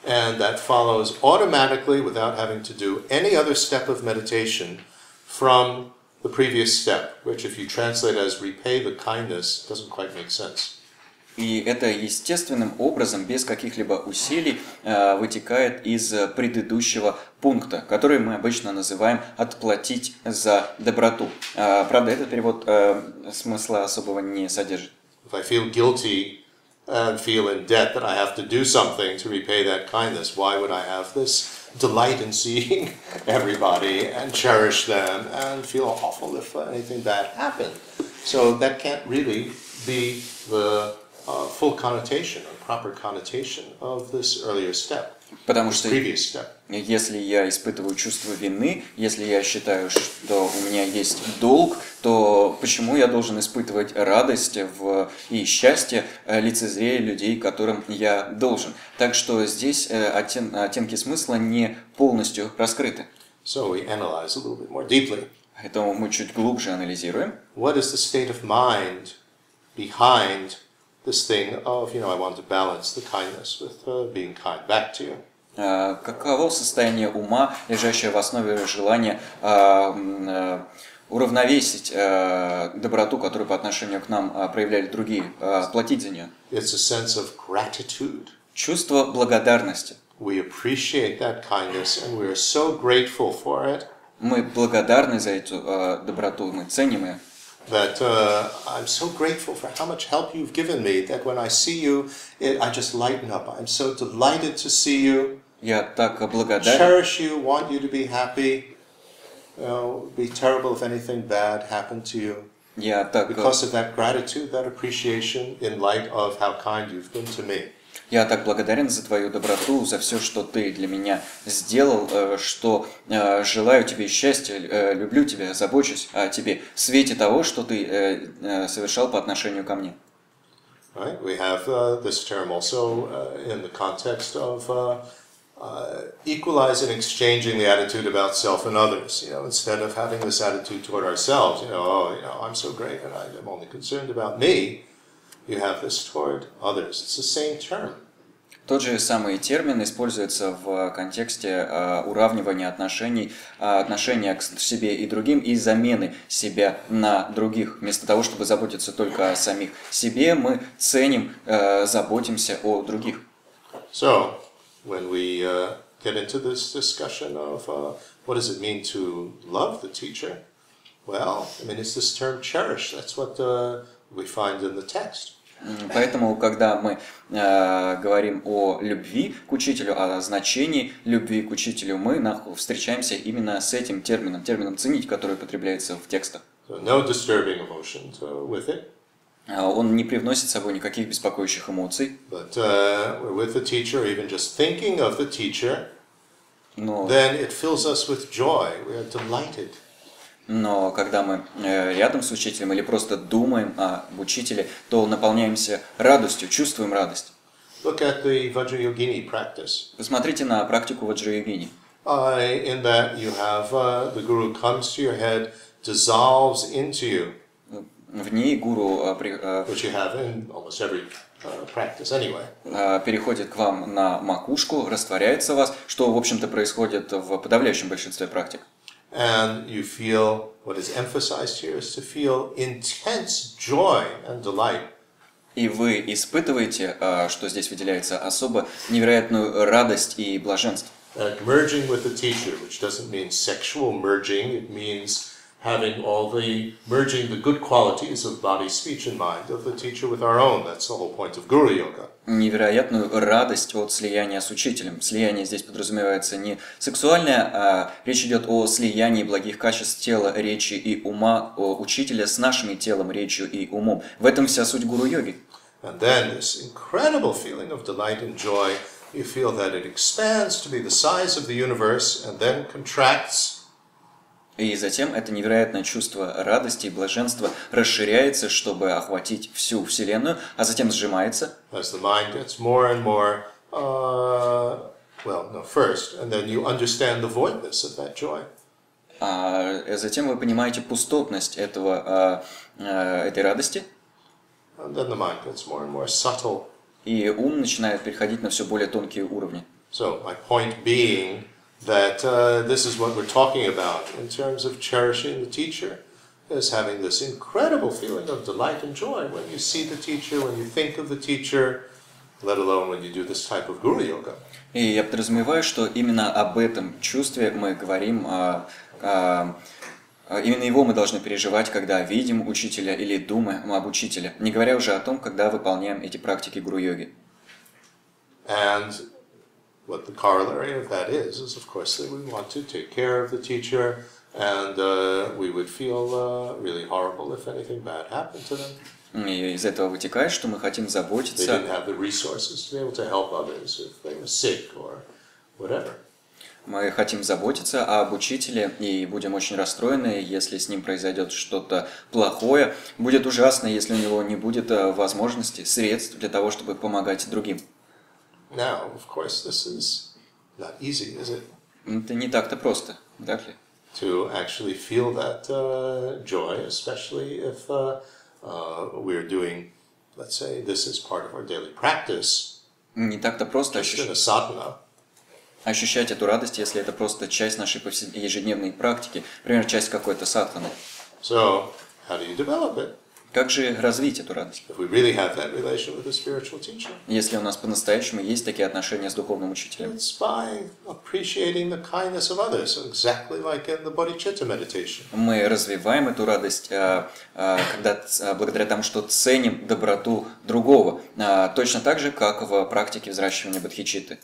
and that follows automatically without having to do any other step of meditation from the previous step, which if you translate as repay the kindness, doesn't quite make sense. И это естественным образом, без каких-либо усилий, вытекает из предыдущего пункта, который мы обычно называем «отплатить за доброту». Правда, этот перевод смысла особого не содержит. If I feel guilty and feel in debt that I have to do something to repay that kindness, why would I have this delight in seeing everybody and cherish them and feel awful if anything bad happened? So that can't really be the full connotation or proper connotation of this earlier step, Потому this что previous step. если я испытываю чувство вины, если я считаю, что у меня есть долг, то почему я должен испытывать радость и счастье, лицезрея людей, которым я должен? Так что здесь оттенки смысла не полностью раскрыты. So we analyze a little bit more deeply. Поэтому мы чуть глубже анализируем. What is the state of mind behind this thing of, I want to balance the kindness with being kind back to you? Каково состояние ума, лежащее в основе желания уравновесить доброту, которую по отношению к нам проявляли другие, платить за нее? It's a sense of gratitude. Чувство благодарности. We appreciate that kindness and we are so grateful for it. Мы благодарны за эту доброту, мы ценим ее. That I'm so grateful for how much help you've given me that when I see you, I just lighten up. I'm so delighted to see you. Я так благодарен. Cherish you, want you to be happy. Be terrible if anything bad happened to you. Я так Because of that gratitude, that appreciation in light of how kind you've been to me. Я так благодарен за твою доброту, за все, что ты для меня сделал, что желаю тебе счастья, люблю тебя, забочусь о тебе в свете того, что ты совершал по отношению ко мне. Right? We have this term also in the context of equalizing, exchanging the attitude about self and others. Instead of having this attitude toward ourselves, I'm so great and I'm only concerned about me. You have this toward others. It's the same term. Тот же самый термин используется в контексте уравнивания отношения к себе и другим и замены себя на других. Вместо того, чтобы заботиться только о самих себе, мы ценим, заботимся о других. So, when we get into this discussion of what does it mean to love the teacher, well, it's this term cherish. That's what we find in the text. Поэтому, когда мы говорим о любви к учителю, о значении любви к учителю, мы встречаемся именно с этим термином «ценить», который употребляется в текстах. So no disturbing emotions with it. Он не привносит с собой никаких беспокоящих эмоций. But we're with the teacher, or even just thinking of the teacher, Но then it fills us with joy. We are delighted. Но когда мы рядом с учителем или просто думаем об учителе, то наполняемся радостью, чувствуем радость. Look at the Vajrayogini practice. Посмотрите на практику Ваджраяогини. In that you have the guru comes to your head, dissolves into you, В ней гуру which you have in almost every practice anyway. переходит к вам на макушку, растворяется в вас, что, в общем-то, происходит в подавляющем большинстве практик. And you feel, what is emphasized here is to feel intense joy and delight. И вы испытываете, что здесь выделяется особо, невероятную радость и блаженство. That merging with the teacher, which doesn't mean sexual merging, it means having merging the good qualities of body, speech, and mind of the teacher with our own. That's the whole point of Guru Yoga. Невероятную радость от слияния с учителем. Слияние здесь подразумевается не сексуальное, а речь идет о слиянии благих качеств тела, речи и ума учителя с нашими телом, речью и умом. В этом вся суть гуру-йоги. And then this incredible feeling of delight and joy, you feel that it expands to be the size of the universe and then contracts. И затем это невероятное чувство радости и блаженства расширяется, чтобы охватить всю Вселенную, а затем сжимается. As the mind gets more and more, first, and then you understand the voidness of that joy. А затем вы понимаете пустотность этой радости. And then the mind gets more and more subtle. И ум начинает переходить на все более тонкие уровни. So my point being that this is what we're talking about in terms of cherishing the teacher, is having this incredible feeling of delight and joy when you see the teacher, when you think of the teacher, let alone when you do this type of guru yoga. И я подразумеваю, что именно об этом чувстве мы говорим, именно его мы должны переживать, когда видим учителя или думаем об учителе, не говоря уже о том, когда выполняем эти практики гуру-йоги. And what the corollary of that is of course, that we want to take care of the teacher, and we would feel really horrible if anything bad happened to them. И из этого вытекает, что мы хотим They заботиться. didn't have the resources to be able to help others if they were sick or whatever. Мы хотим заботиться об учителе и будем очень расстроены, если с ним произойдет что-то плохое. Будет ужасно, если у него не будет возможности, средств для того, чтобы помогать другим. Now, of course, this is not easy, is it? Это не так-то просто, так ли? To actually feel that joy, especially if we're doing, let's say, this is part of our daily practice, Не так-то просто just in a sadhana. ощущать эту радость, если это просто часть нашей ежедневной практики, например, часть какой-то садханы. So, how do you develop it? Как же развить эту радость? If we really have that relation with a spiritual teacher, Если у нас по-настоящему есть такие отношения с духовным учителем. it's by appreciating the kindness of others, exactly like in the bodhicitta meditation. Мы развиваем эту радость благодаря тому, что ценим доброту другого, точно так же, как в практике взращивания бодхичитты.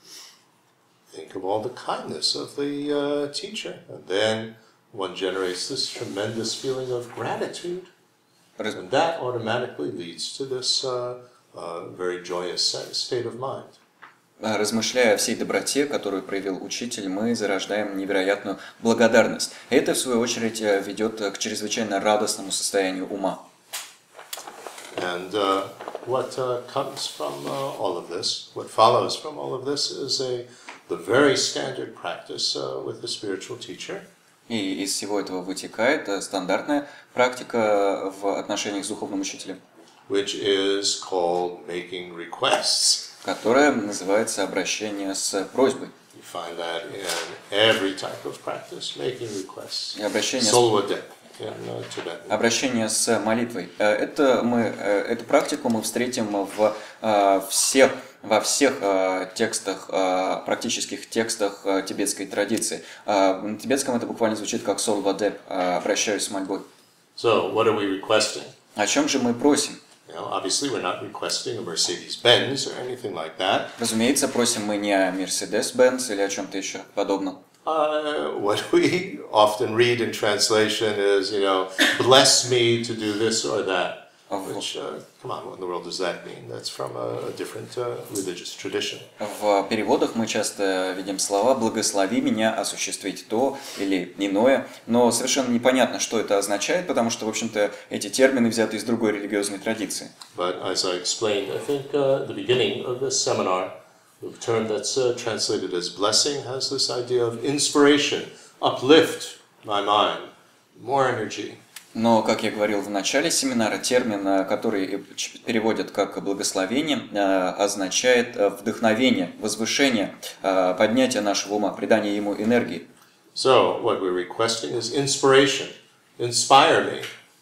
Think of all the kindness of the teacher, and then one generates this tremendous feeling of gratitude, and that automatically leads to this very joyous state of mind. Размышляя о всей доброте, которую проявил учитель, мы зарождаем невероятную благодарность. Это, в свою очередь, ведет к чрезвычайно радостному состоянию ума. And what comes from all of this, what follows from all of this, is the very standard practice with the spiritual teacher. И из всего этого вытекает стандартная практика в отношениях с духовным учителем, Which is called making requests. которая называется обращение с просьбой. You find that in every type of practice, making requests. И обращение Solvadep in Tibetan. Обращение с молитвой. Эту практику мы встретим во всех текстах, практических текстах тибетской традиции. На тибетском это буквально звучит как «солвадеп», «обращаюсь с мольбой». So, what are we requesting? О чем же мы просим? You know, obviously, we're not requesting a Mercedes-Benz or anything like that. Разумеется, просим мы не о Mercedes-Benz или о чем-то еще подобном. What we often read in translation is, bless me to do this or that. Which, come on, what in the world does that mean? That's from a different religious tradition. В переводах мы часто видим слова «благослови меня осуществить то» или иное, но совершенно непонятно, что это означает, потому что, в общем-то, эти термины взяты из другой религиозной традиции. But as I explained, I think at the beginning of this seminar, the term that's translated as blessing has this idea of inspiration, uplift my mind, more energy. Но, как я говорил в начале семинара, термин, который переводят как «благословение», означает вдохновение, возвышение, поднятие нашего ума, придание ему энергии. So, what we're requesting is inspiration. Inspire me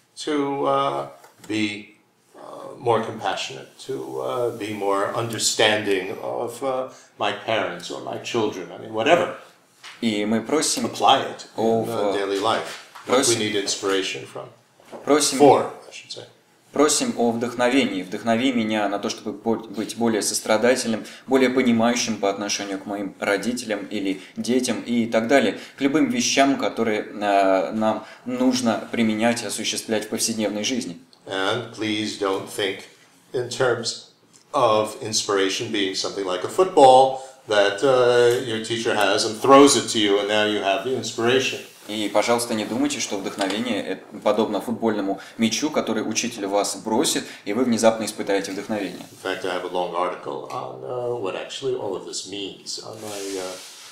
to be more compassionate, to be more understanding of my parents or my children, whatever. И мы просим Apply it in daily life. What we need inspiration from. For, I should say. Просим о вдохновении. Вдохнови меня на то, чтобы быть более сострадательным, более понимающим по отношению к моим родителям или детям и так далее. К любым вещам, которые нам нужно применять и осуществлять в повседневной жизни. And please don't think in terms of inspiration being something like a football that your teacher has and throws it to you and now you have the inspiration. И, пожалуйста, не думайте, что вдохновение подобно футбольному мячу, который учитель вас бросит, и вы внезапно испытаете вдохновение. In fact, I have a long article on what actually all of this means on my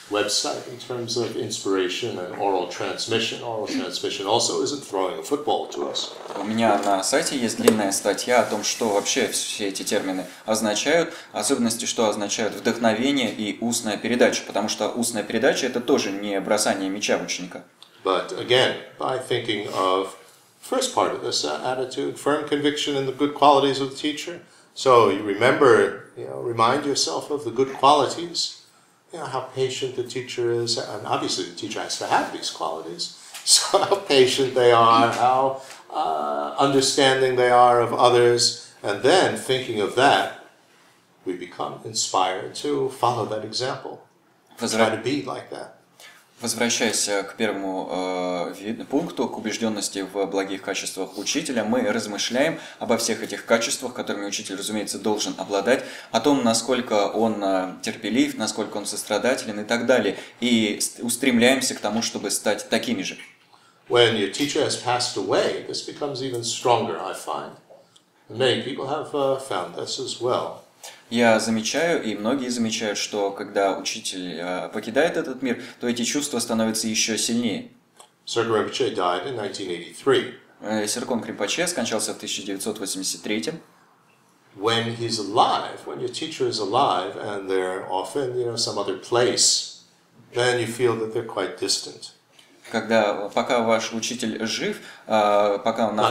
website in terms of inspiration and oral transmission. Oral transmission also isn't throwing a football to us. У меня на сайте есть длинная статья о том, что вообще все эти термины означают, особенности, что означают вдохновение и устная передача, потому что устная передача – это тоже не бросание мяча в ученика. But again, by thinking of first part of this attitude, firm conviction in the good qualities of the teacher. So you remember, remind yourself of the good qualities. How patient the teacher is, and obviously the teacher has to have these qualities. So how patient they are, how understanding they are of others, and then thinking of that, we become inspired to follow that example, try to be like that. Возвращаясь к первому пункту, к убежденности в благих качествах учителя, мы размышляем обо всех этих качествах, которыми учитель, разумеется, должен обладать, о том, насколько он терпелив, насколько он сострадателен и так далее, и устремляемся к тому, чтобы стать такими же. When your teacher has passed away, this becomes even stronger, I find. Many people have found this as well. Я замечаю, и многие замечают, что когда учитель покидает этот мир, то эти чувства становятся еще сильнее. Sergon Rinpoche died in 1983. Серкон Кринпоче скончался в 1983. When he's alive, when your teacher is alive and they're off in some other place, then you feel that they're quite distant. Пока ваш учитель жив, пока он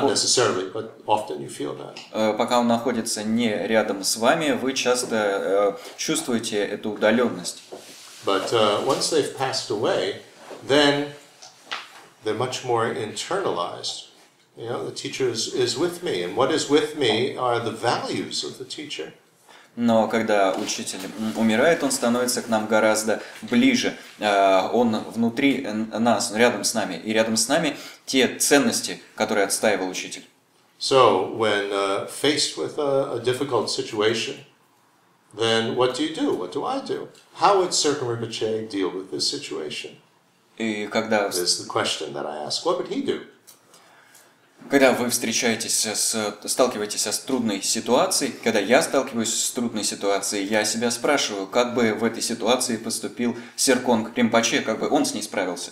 находится не рядом с вами, вы часто чувствуете эту удаленность. But once they've passed away, then they're much more internalized. The teacher is with me, and what is with me are the values of the teacher. Но когда учитель умирает, он становится к нам гораздо ближе. Он внутри нас, рядом с нами. И рядом с нами те ценности, которые отстаивал учитель. So, when faced with a difficult situation, then what do? What do I do? How would Sergon Rinpoche deal with this situation? И когда... This is the question that I ask. What would he do? Когда вы сталкиваетесь с трудной ситуацией, когда я сталкиваюсь с трудной ситуацией, я себя спрашиваю, как бы в этой ситуации поступил Серкон Ринпоче, как бы он с ней справился.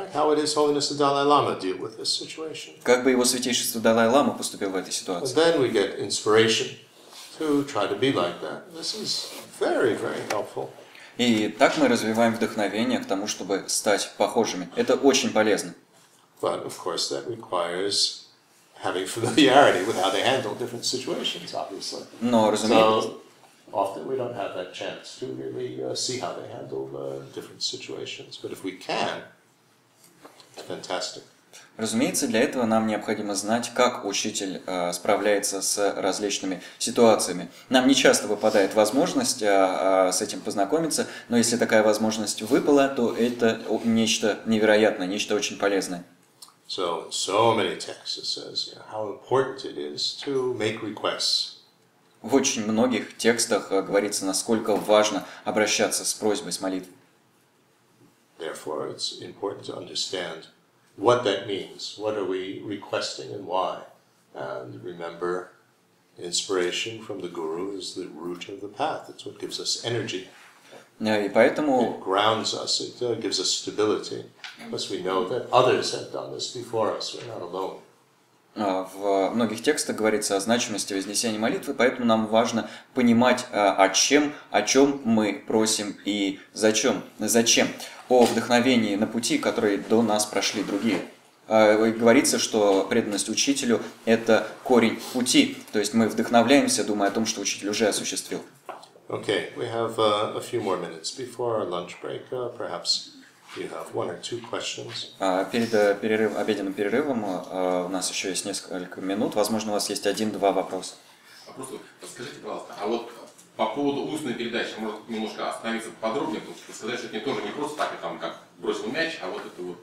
Как бы его святейшество Далай-лама поступил в этой ситуации. И так мы развиваем вдохновение к тому, чтобы стать похожими. Это очень полезно. But of course that requires having familiarity with how they handle different situations, obviously. Но, разумеется, so often we don't have that chance to really see how they handle different situations. But if we can, it's fantastic. Разумеется, для этого нам необходимо знать, как учитель справляется с различными ситуациями. Нам не часто выпадает возможность с этим познакомиться, но если такая возможность выпала, то это нечто невероятное, нечто очень полезное. So many texts it says how important it is to make requests. В очень многих текстах говорится, насколько важно обращаться с просьбой, с молитвой. Therefore, it's important to understand what that means. What are we requesting and why? And remember, inspiration from the Guru is the root of the path. It's what gives us energy. И поэтому... It grounds us. It gives us stability. Because we know that others have done this before us. We're not alone. В многих текстах говорится о значимости вознесения молитвы, поэтому нам важно понимать, о чем мы просим и зачем. О вдохновении на пути, которые до нас прошли другие. Говорится, что преданность учителю – это корень пути, то есть мы вдохновляемся, думая о том, что учитель уже осуществил. Okay, we have a few more minutes before our lunch break. Perhaps you have one or two questions. Перед обеденным перерывом у нас еще есть несколько минут. Возможно, у вас есть 1-2 вопроса. Просто подскажите, пожалуйста, а вот по поводу устной передачи, может немножко остановиться подробнее, потому что сказать, что это тоже не просто так, как бросил мяч, а вот это вот,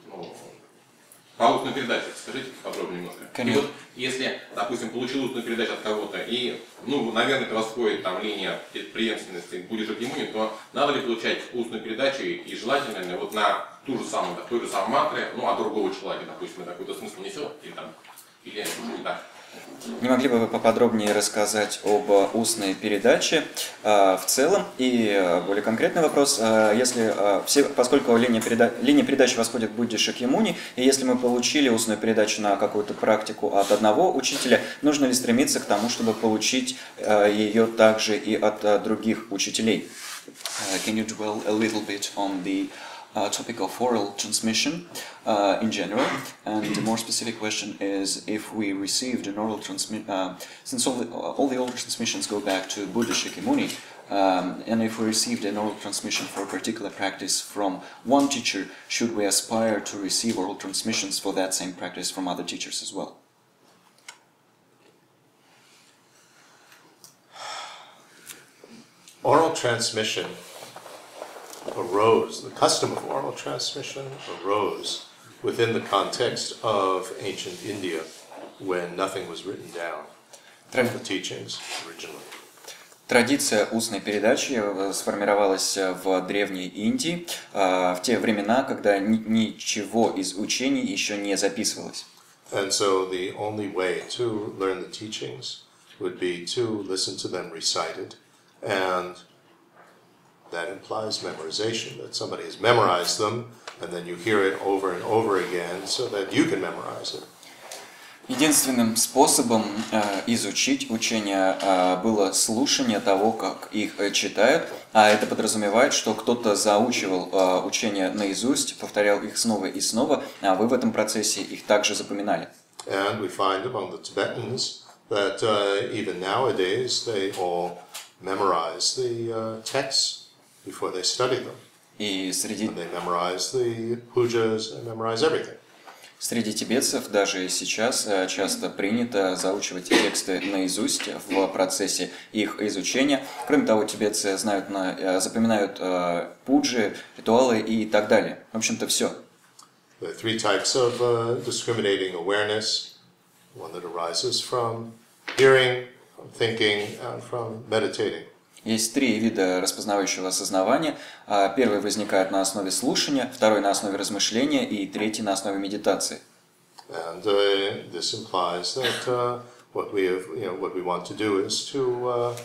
по устной передаче, скажите подробнее немножко. Конечно. И вот если, допустим, получил устную передачу от кого-то, и, наверное, это восходит там линия преемственности, будешь иммунен, то надо ли получать устную передачу и желательно вот на той же самой мантре, от другого человека, допустим, это какой-то смысл несет, или это уже не так? Не могли бы вы поподробнее рассказать об устной передаче в целом? И более конкретный вопрос, поскольку линия передачи восходит к Будде Шакьямуни, и если мы получили устную передачу на какую-то практику от одного учителя, нужно ли стремиться к тому, чтобы получить ее также и от других учителей? Can you dwell a little bit on the topic of oral transmission in general? And the more specific question is, if we received an oral transmission, since all the oral transmissions go back to Buddha Shakyamuni, and if we received an oral transmission for a particular practice from one teacher, should we aspire to receive oral transmissions for that same practice from other teachers as well? Oral transmission arose, the custom of oral transmission arose within the context of ancient India when nothing was written down from the teachings originally. Традиция устной передачи сформировалась в Древней Индии в те времена, когда ничего из учений еще не записывалось. And so the only way to learn the teachings would be to listen to them recited, and that implies memorization, that somebody has memorized them, and then you hear it over and over again so that you can memorize it. Единственным способом изучить учение было слушание того, как их читают, а это подразумевает, что кто-то заучивал учение наизусть, повторял их снова и снова, а вы в этом процессе их также запоминали. And we find among the Tibetans that even nowadays they all memorize the texts before they study them. И And they memorize the pujas, they memorize everything. Среди тибетцев даже сейчас часто принято заучивать тексты наизусть в процессе их изучения. Кроме того, тибетцы запоминают пуджи, ритуалы и так далее. В общем-то, все. There are three types of discriminating awareness. One that arises from hearing, from thinking, and from meditating. Есть три вида распознавающего осознавания. Первый возникает на основе слушания, второй на основе размышления и третий на основе медитации. And this implies that what we want to do is to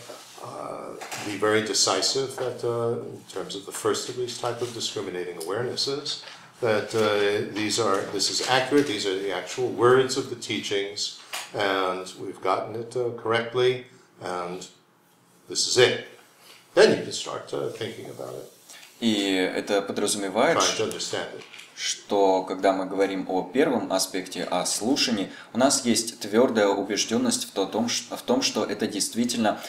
be very decisive that in terms of the first of these type of discriminating awarenesses, that this is accurate, these are the actual words of the teachings, and we've gotten it correctly, and this is it. Then you can start thinking about it. И это подразумевает, Trying to understand it. что когда мы говорим о первом аспекте, о слушании, у нас есть твердая убежденность в том, что это действительно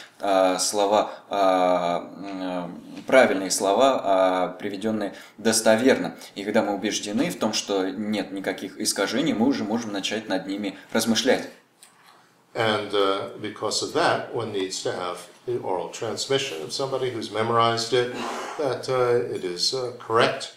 правильные слова, приведенные достоверно. И когда мы убеждены в том, что нет никаких искажений, мы уже можем начать над ними размышлять. And because of that, one needs to have the oral transmission of somebody who's memorized it, that it is correct.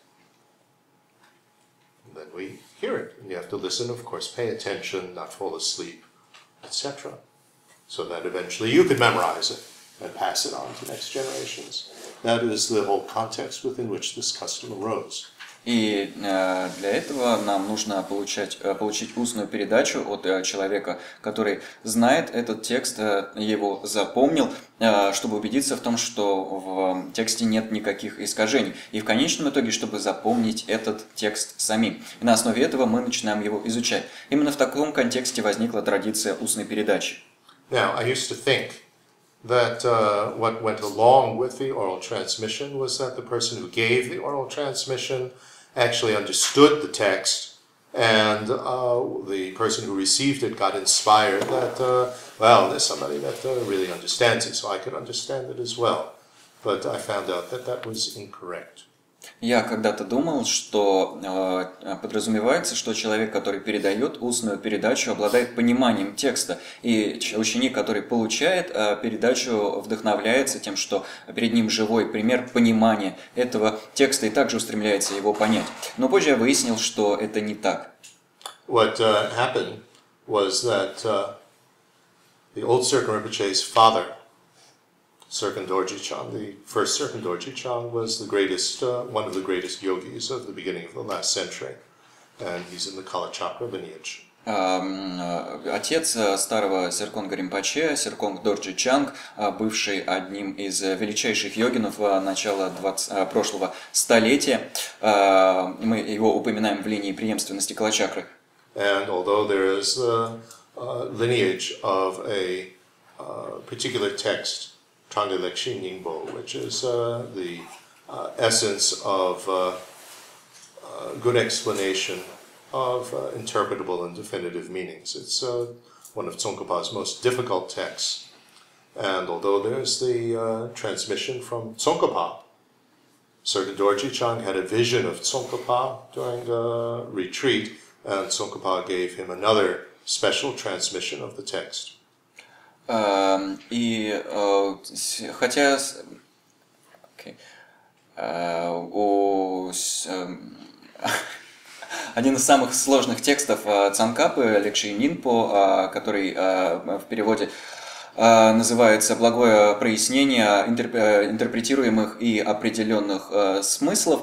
And then we hear it. And you have to listen, of course, pay attention, not fall asleep, etc. So that eventually you can memorize it and pass it on to next generations. That is the whole context within which this custom arose. И для этого нам нужно получить устную передачу от человека, который знает этот текст, его запомнил, чтобы убедиться в том, что в тексте нет никаких искажений. И в конечном итоге, чтобы запомнить этот текст самим. И на основе этого мы начинаем его изучать. Именно в таком контексте возникла традиция устной передачи. Now, I used to think that what went along with the oral transmission was that the person who gave the oral transmission actually understood the text, and the person who received it got inspired that, there's somebody that really understands it, so I could understand it as well. But I found out that that was incorrect. Я когда-то думал, что подразумевается, что человек, который передает устную передачу, обладает пониманием текста. И ученик, который получает передачу, вдохновляется тем, что перед ним живой пример понимания этого текста и также устремляется его понять. Но позже я выяснил, что это не так. What happened was that the old Serkan Rinpoche's father, Serkan Dorji Chang, the first Serkan Dorji Chang, was the greatest, one of the greatest yogis of the beginning of the last century, and he's in the Kalachakra lineage. Отец старого Серконга Ринпоче, Серконг Дорджи Чанг, бывший одним из величайших йогинов начала прошлого столетия, мы его упоминаем в линии преемственности Калачакры. And although there is the lineage of a particular text, Trangde Lekshi Ningbo, which is the essence of good explanation of interpretable and definitive meanings. It's one of Tsongkhapa's most difficult texts. And although there's the transmission from Tsongkhapa, Sir Dorji Chang had a vision of Tsongkhapa during a retreat, and Tsongkhapa gave him another special transmission of the text. И хотя один из самых сложных текстов Цанкапы, Лекши Нинпо, который в переводе называется «Благое прояснение интерпретируемых и определенных смыслов».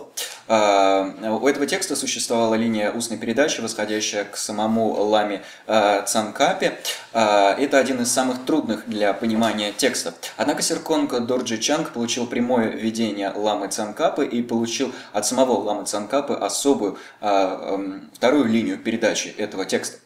У этого текста существовала линия устной передачи, восходящая к самому ламе Цанкапе. Это один из самых трудных для понимания текстов. Однако Серконг Дорджи Чанг получил прямое видение ламы Цанкапы и получил от самого ламы Цанкапы особую вторую линию передачи этого текста.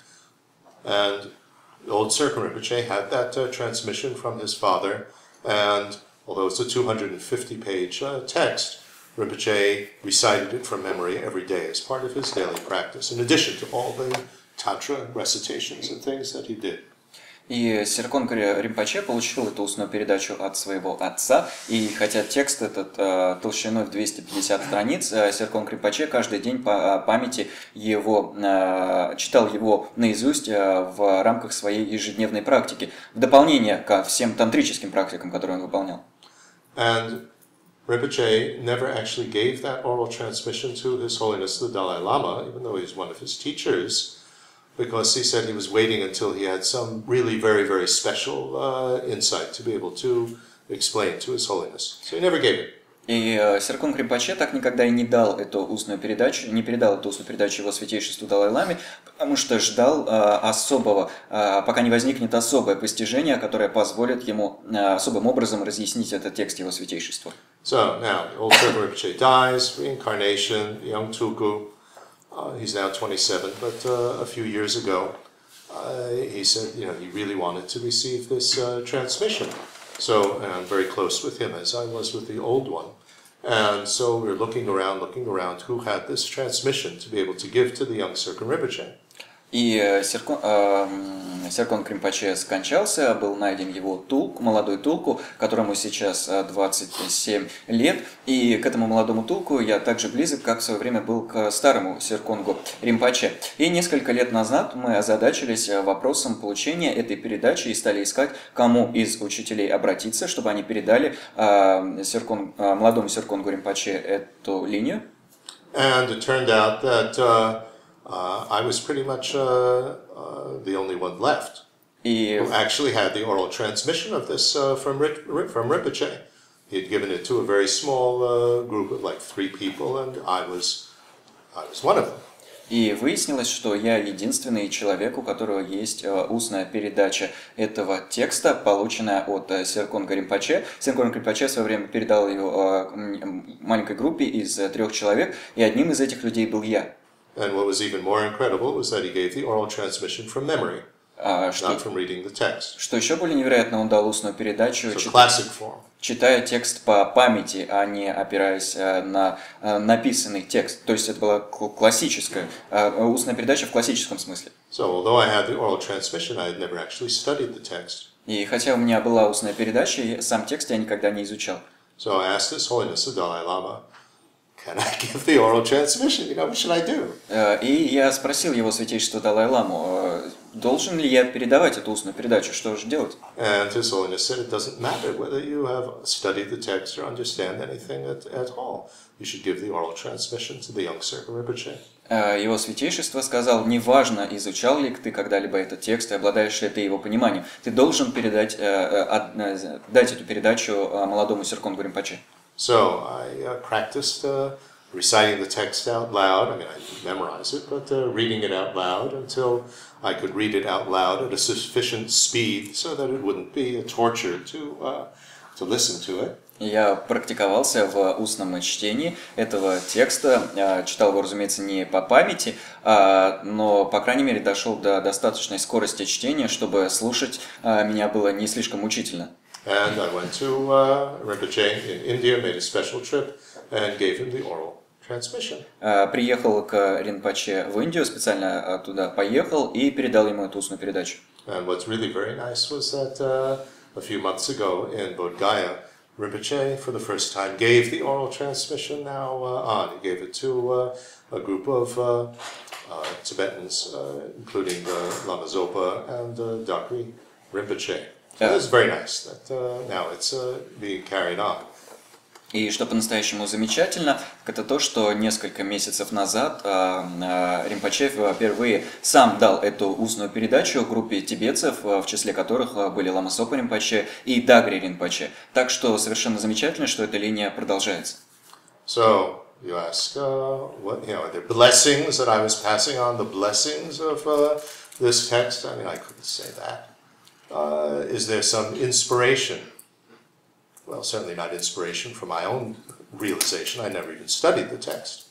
And old Serkon Rinpoche had that transmission from his father, and although it's a 250-page text, Rinpoche recited it from memory every day as part of his daily practice, in addition to all the tantra recitations and things that he did. И Серконг Ринпоче получил эту устную передачу от своего отца, и хотя текст этот толщиной в 250 страниц, Серконг Ринпоче каждый день по памяти его, читал его наизусть в рамках своей ежедневной практики, в дополнение ко всем тантрическим практикам, которые он выполнял. And Rinpoche never actually gave that oral transmission to His Holiness the Dalai Lama, even though he's one of his teachers, because he said he was waiting until he had some really very, very special insight to be able to explain to His Holiness. So he never gave it. И Серконг Ринпоче так никогда и не дал эту устную передачу, не передал эту устную передачу его святейшеству Далай-ламе, потому что ждал особого, пока не возникнет особое постижение, которое позволит ему особым образом разъяснить этот текст его святейшества. So now, old Serkon Rinpoche dies, reincarnation, young Tulku. He's now 27, but a few years ago, he said, he really wanted to receive this transmission. So, and I'm very close with him, as I was with the old one. And so we're looking around, who had this transmission to be able to give to the young Serkon Rinpoche. И Серконг Ринпоче скончался, был найден его Тулку, молодой Тулку, которому сейчас 27 лет. И к этому молодому Тулку я также близок, как в свое время был к старому Серконгу Ринпоче. И несколько лет назад мы озадачились вопросом получения этой передачи и стали искать, кому из учителей обратиться, чтобы они передали молодому Серконгу Ринпоче эту линию. And it turned out that I was pretty much the only one left who actually had the oral transmission of this from Rinpoche. He had given it to a very small group of like 3 people, and I was one of them. И выяснилось, что я единственный человек, у которого есть устная передача этого текста, полученная от Серконга Ринпоче. Серконг Ринпоче в свое время передал ее маленькой группе из 3 человек, и одним из этих людей был я. And what was even more incredible was that he gave the oral transmission from memory, not from reading the text. Что еще более невероятно, он дал устную передачу, читая текст по памяти, а не опираясь на написанный текст. То есть это была классическая устная передача в классическом смысле. So, although I had the oral transmission, I had never actually studied the text. И хотя у меня была устная передача, сам текст я никогда не изучал. So I asked His Holiness the Dalai Lama, can I give the oral transmission? What should I do? И я спросил его святейшество Далай-ламу, должен ли я передавать эту устную передачу, что же делать? And His Holiness said it doesn't matter whether you have studied the text or understand anything at all. You should give the oral transmission to the young Serkon Rinpoche. Его святейшество сказал, неважно, изучал ли ты когда-либо этот текст и обладаешь ли ты его пониманием, ты должен дать эту передачу молодому Серконгу Ринпоче. So I practiced reciting the text out loud. I mean, I didn't memorize it, but reading it out loud until I could read it out loud at a sufficient speed so that it wouldn't be a torture to listen to it. Я практиковался в устном чтении этого текста, читал его, разумеется, не по памяти, но, по крайней мере, дошел до достаточной скорости чтения, чтобы слушать меня было не слишком мучительно. And I went to Rinpoche in India, made a special trip, and gave him the oral transmission. Приехал к Ринпоче в Индию, специально туда поехал и передал ему эту устную передачу. And what's really very nice was that a few months ago in Bodh Gaya, Rinpoche, for the first time, gave the oral transmission now on. He gave it to a group of Tibetans, including Lama Zopa and Dakri Rinpoche. So that's very nice that now it's being carried on. И что по-настоящему замечательно, это то, что несколько месяцев назад Ринпоче впервые сам дал эту устную передачу группе тибетцев, в числе которых были Лама Зопа Ринпоче и Дагри Ринпоче. Так что совершенно замечательно, что эта линия продолжается. So you ask, what are there blessings that I was passing on? The blessings of this text? I mean, I couldn't say that. Is there some inspiration? Well, certainly not inspiration from my own realization. I never even studied the text.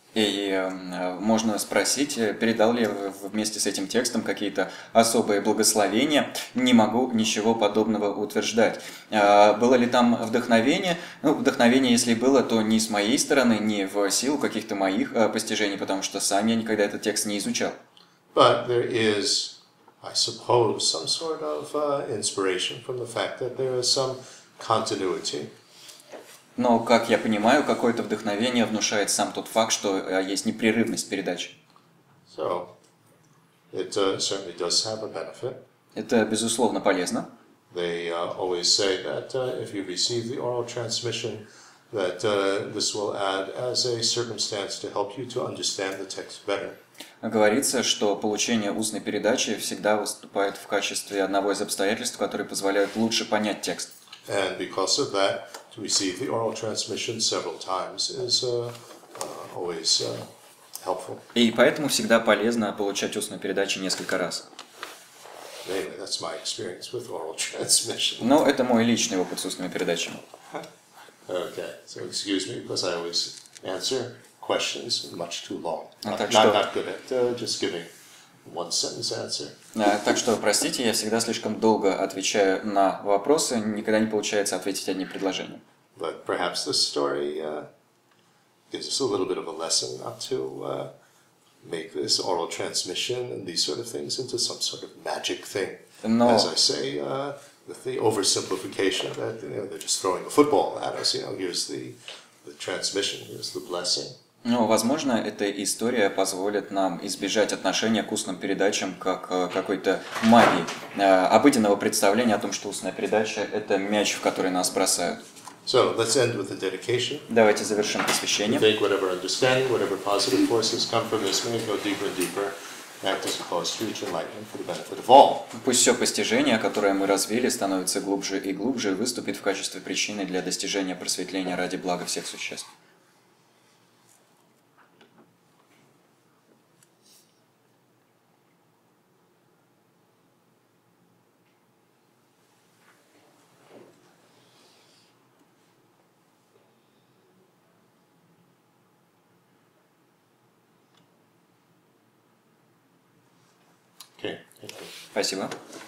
И можно спросить, передал ли вместе с этим текстом какие-то особые благословения. Не могу ничего подобного утверждать. Было ли там вдохновение? Ну, вдохновение, если было, то не с моей стороны, не в силу каких-то моих постижений, потому что сам я никогда этот текст не изучал. But there is, I suppose, some sort of inspiration from the fact that there is some continuity. Но, как я понимаю, какое-то вдохновение внушает сам тот факт, что есть непрерывность передачи. So, it certainly does have a benefit. Это, безусловно, полезно. They always say that if you receive the oral transmission, that this will add as a circumstance to help you to understand the text better. Говорится, что получение устной передачи всегда выступает в качестве одного из обстоятельств, которые позволяют лучше понять текст. And because of that, to receive the oral transmission several times is always helpful. И поэтому всегда полезно получать устную передачу несколько раз. Anyway, that's my experience with oral transmission. Но это мой личный опыт с устными передачами. Okay, so excuse me because I always answer questions much too long. Not Так что- good at just giving one sentence answer. Так что, простите, я всегда слишком долго отвечаю на вопросы, никогда не получается ответить одним предложением. But perhaps this story gives us a little bit of a lesson not to make this oral transmission and these sort of things into some sort of magic thing. Но- As I say, with the oversimplification that they're just throwing a football at us. Here's the transmission, here's the blessing. Ну, возможно, эта история позволит нам избежать отношения к устным передачам как какой-то магии, обыденного представления о том, что устная передача – это мяч, в который нас бросают. So let's end with the dedication. Давайте завершим We посвящение. think whatever understanding, whatever positive forces come from this may go deeper and deeper, act as a cause to reach enlightenment for the benefit of all. Пусть все постижение, которое мы развили, становится глубже и глубже и выступит в качестве причины для достижения просветления ради блага всех существ. Okay, thank you. Спасибо.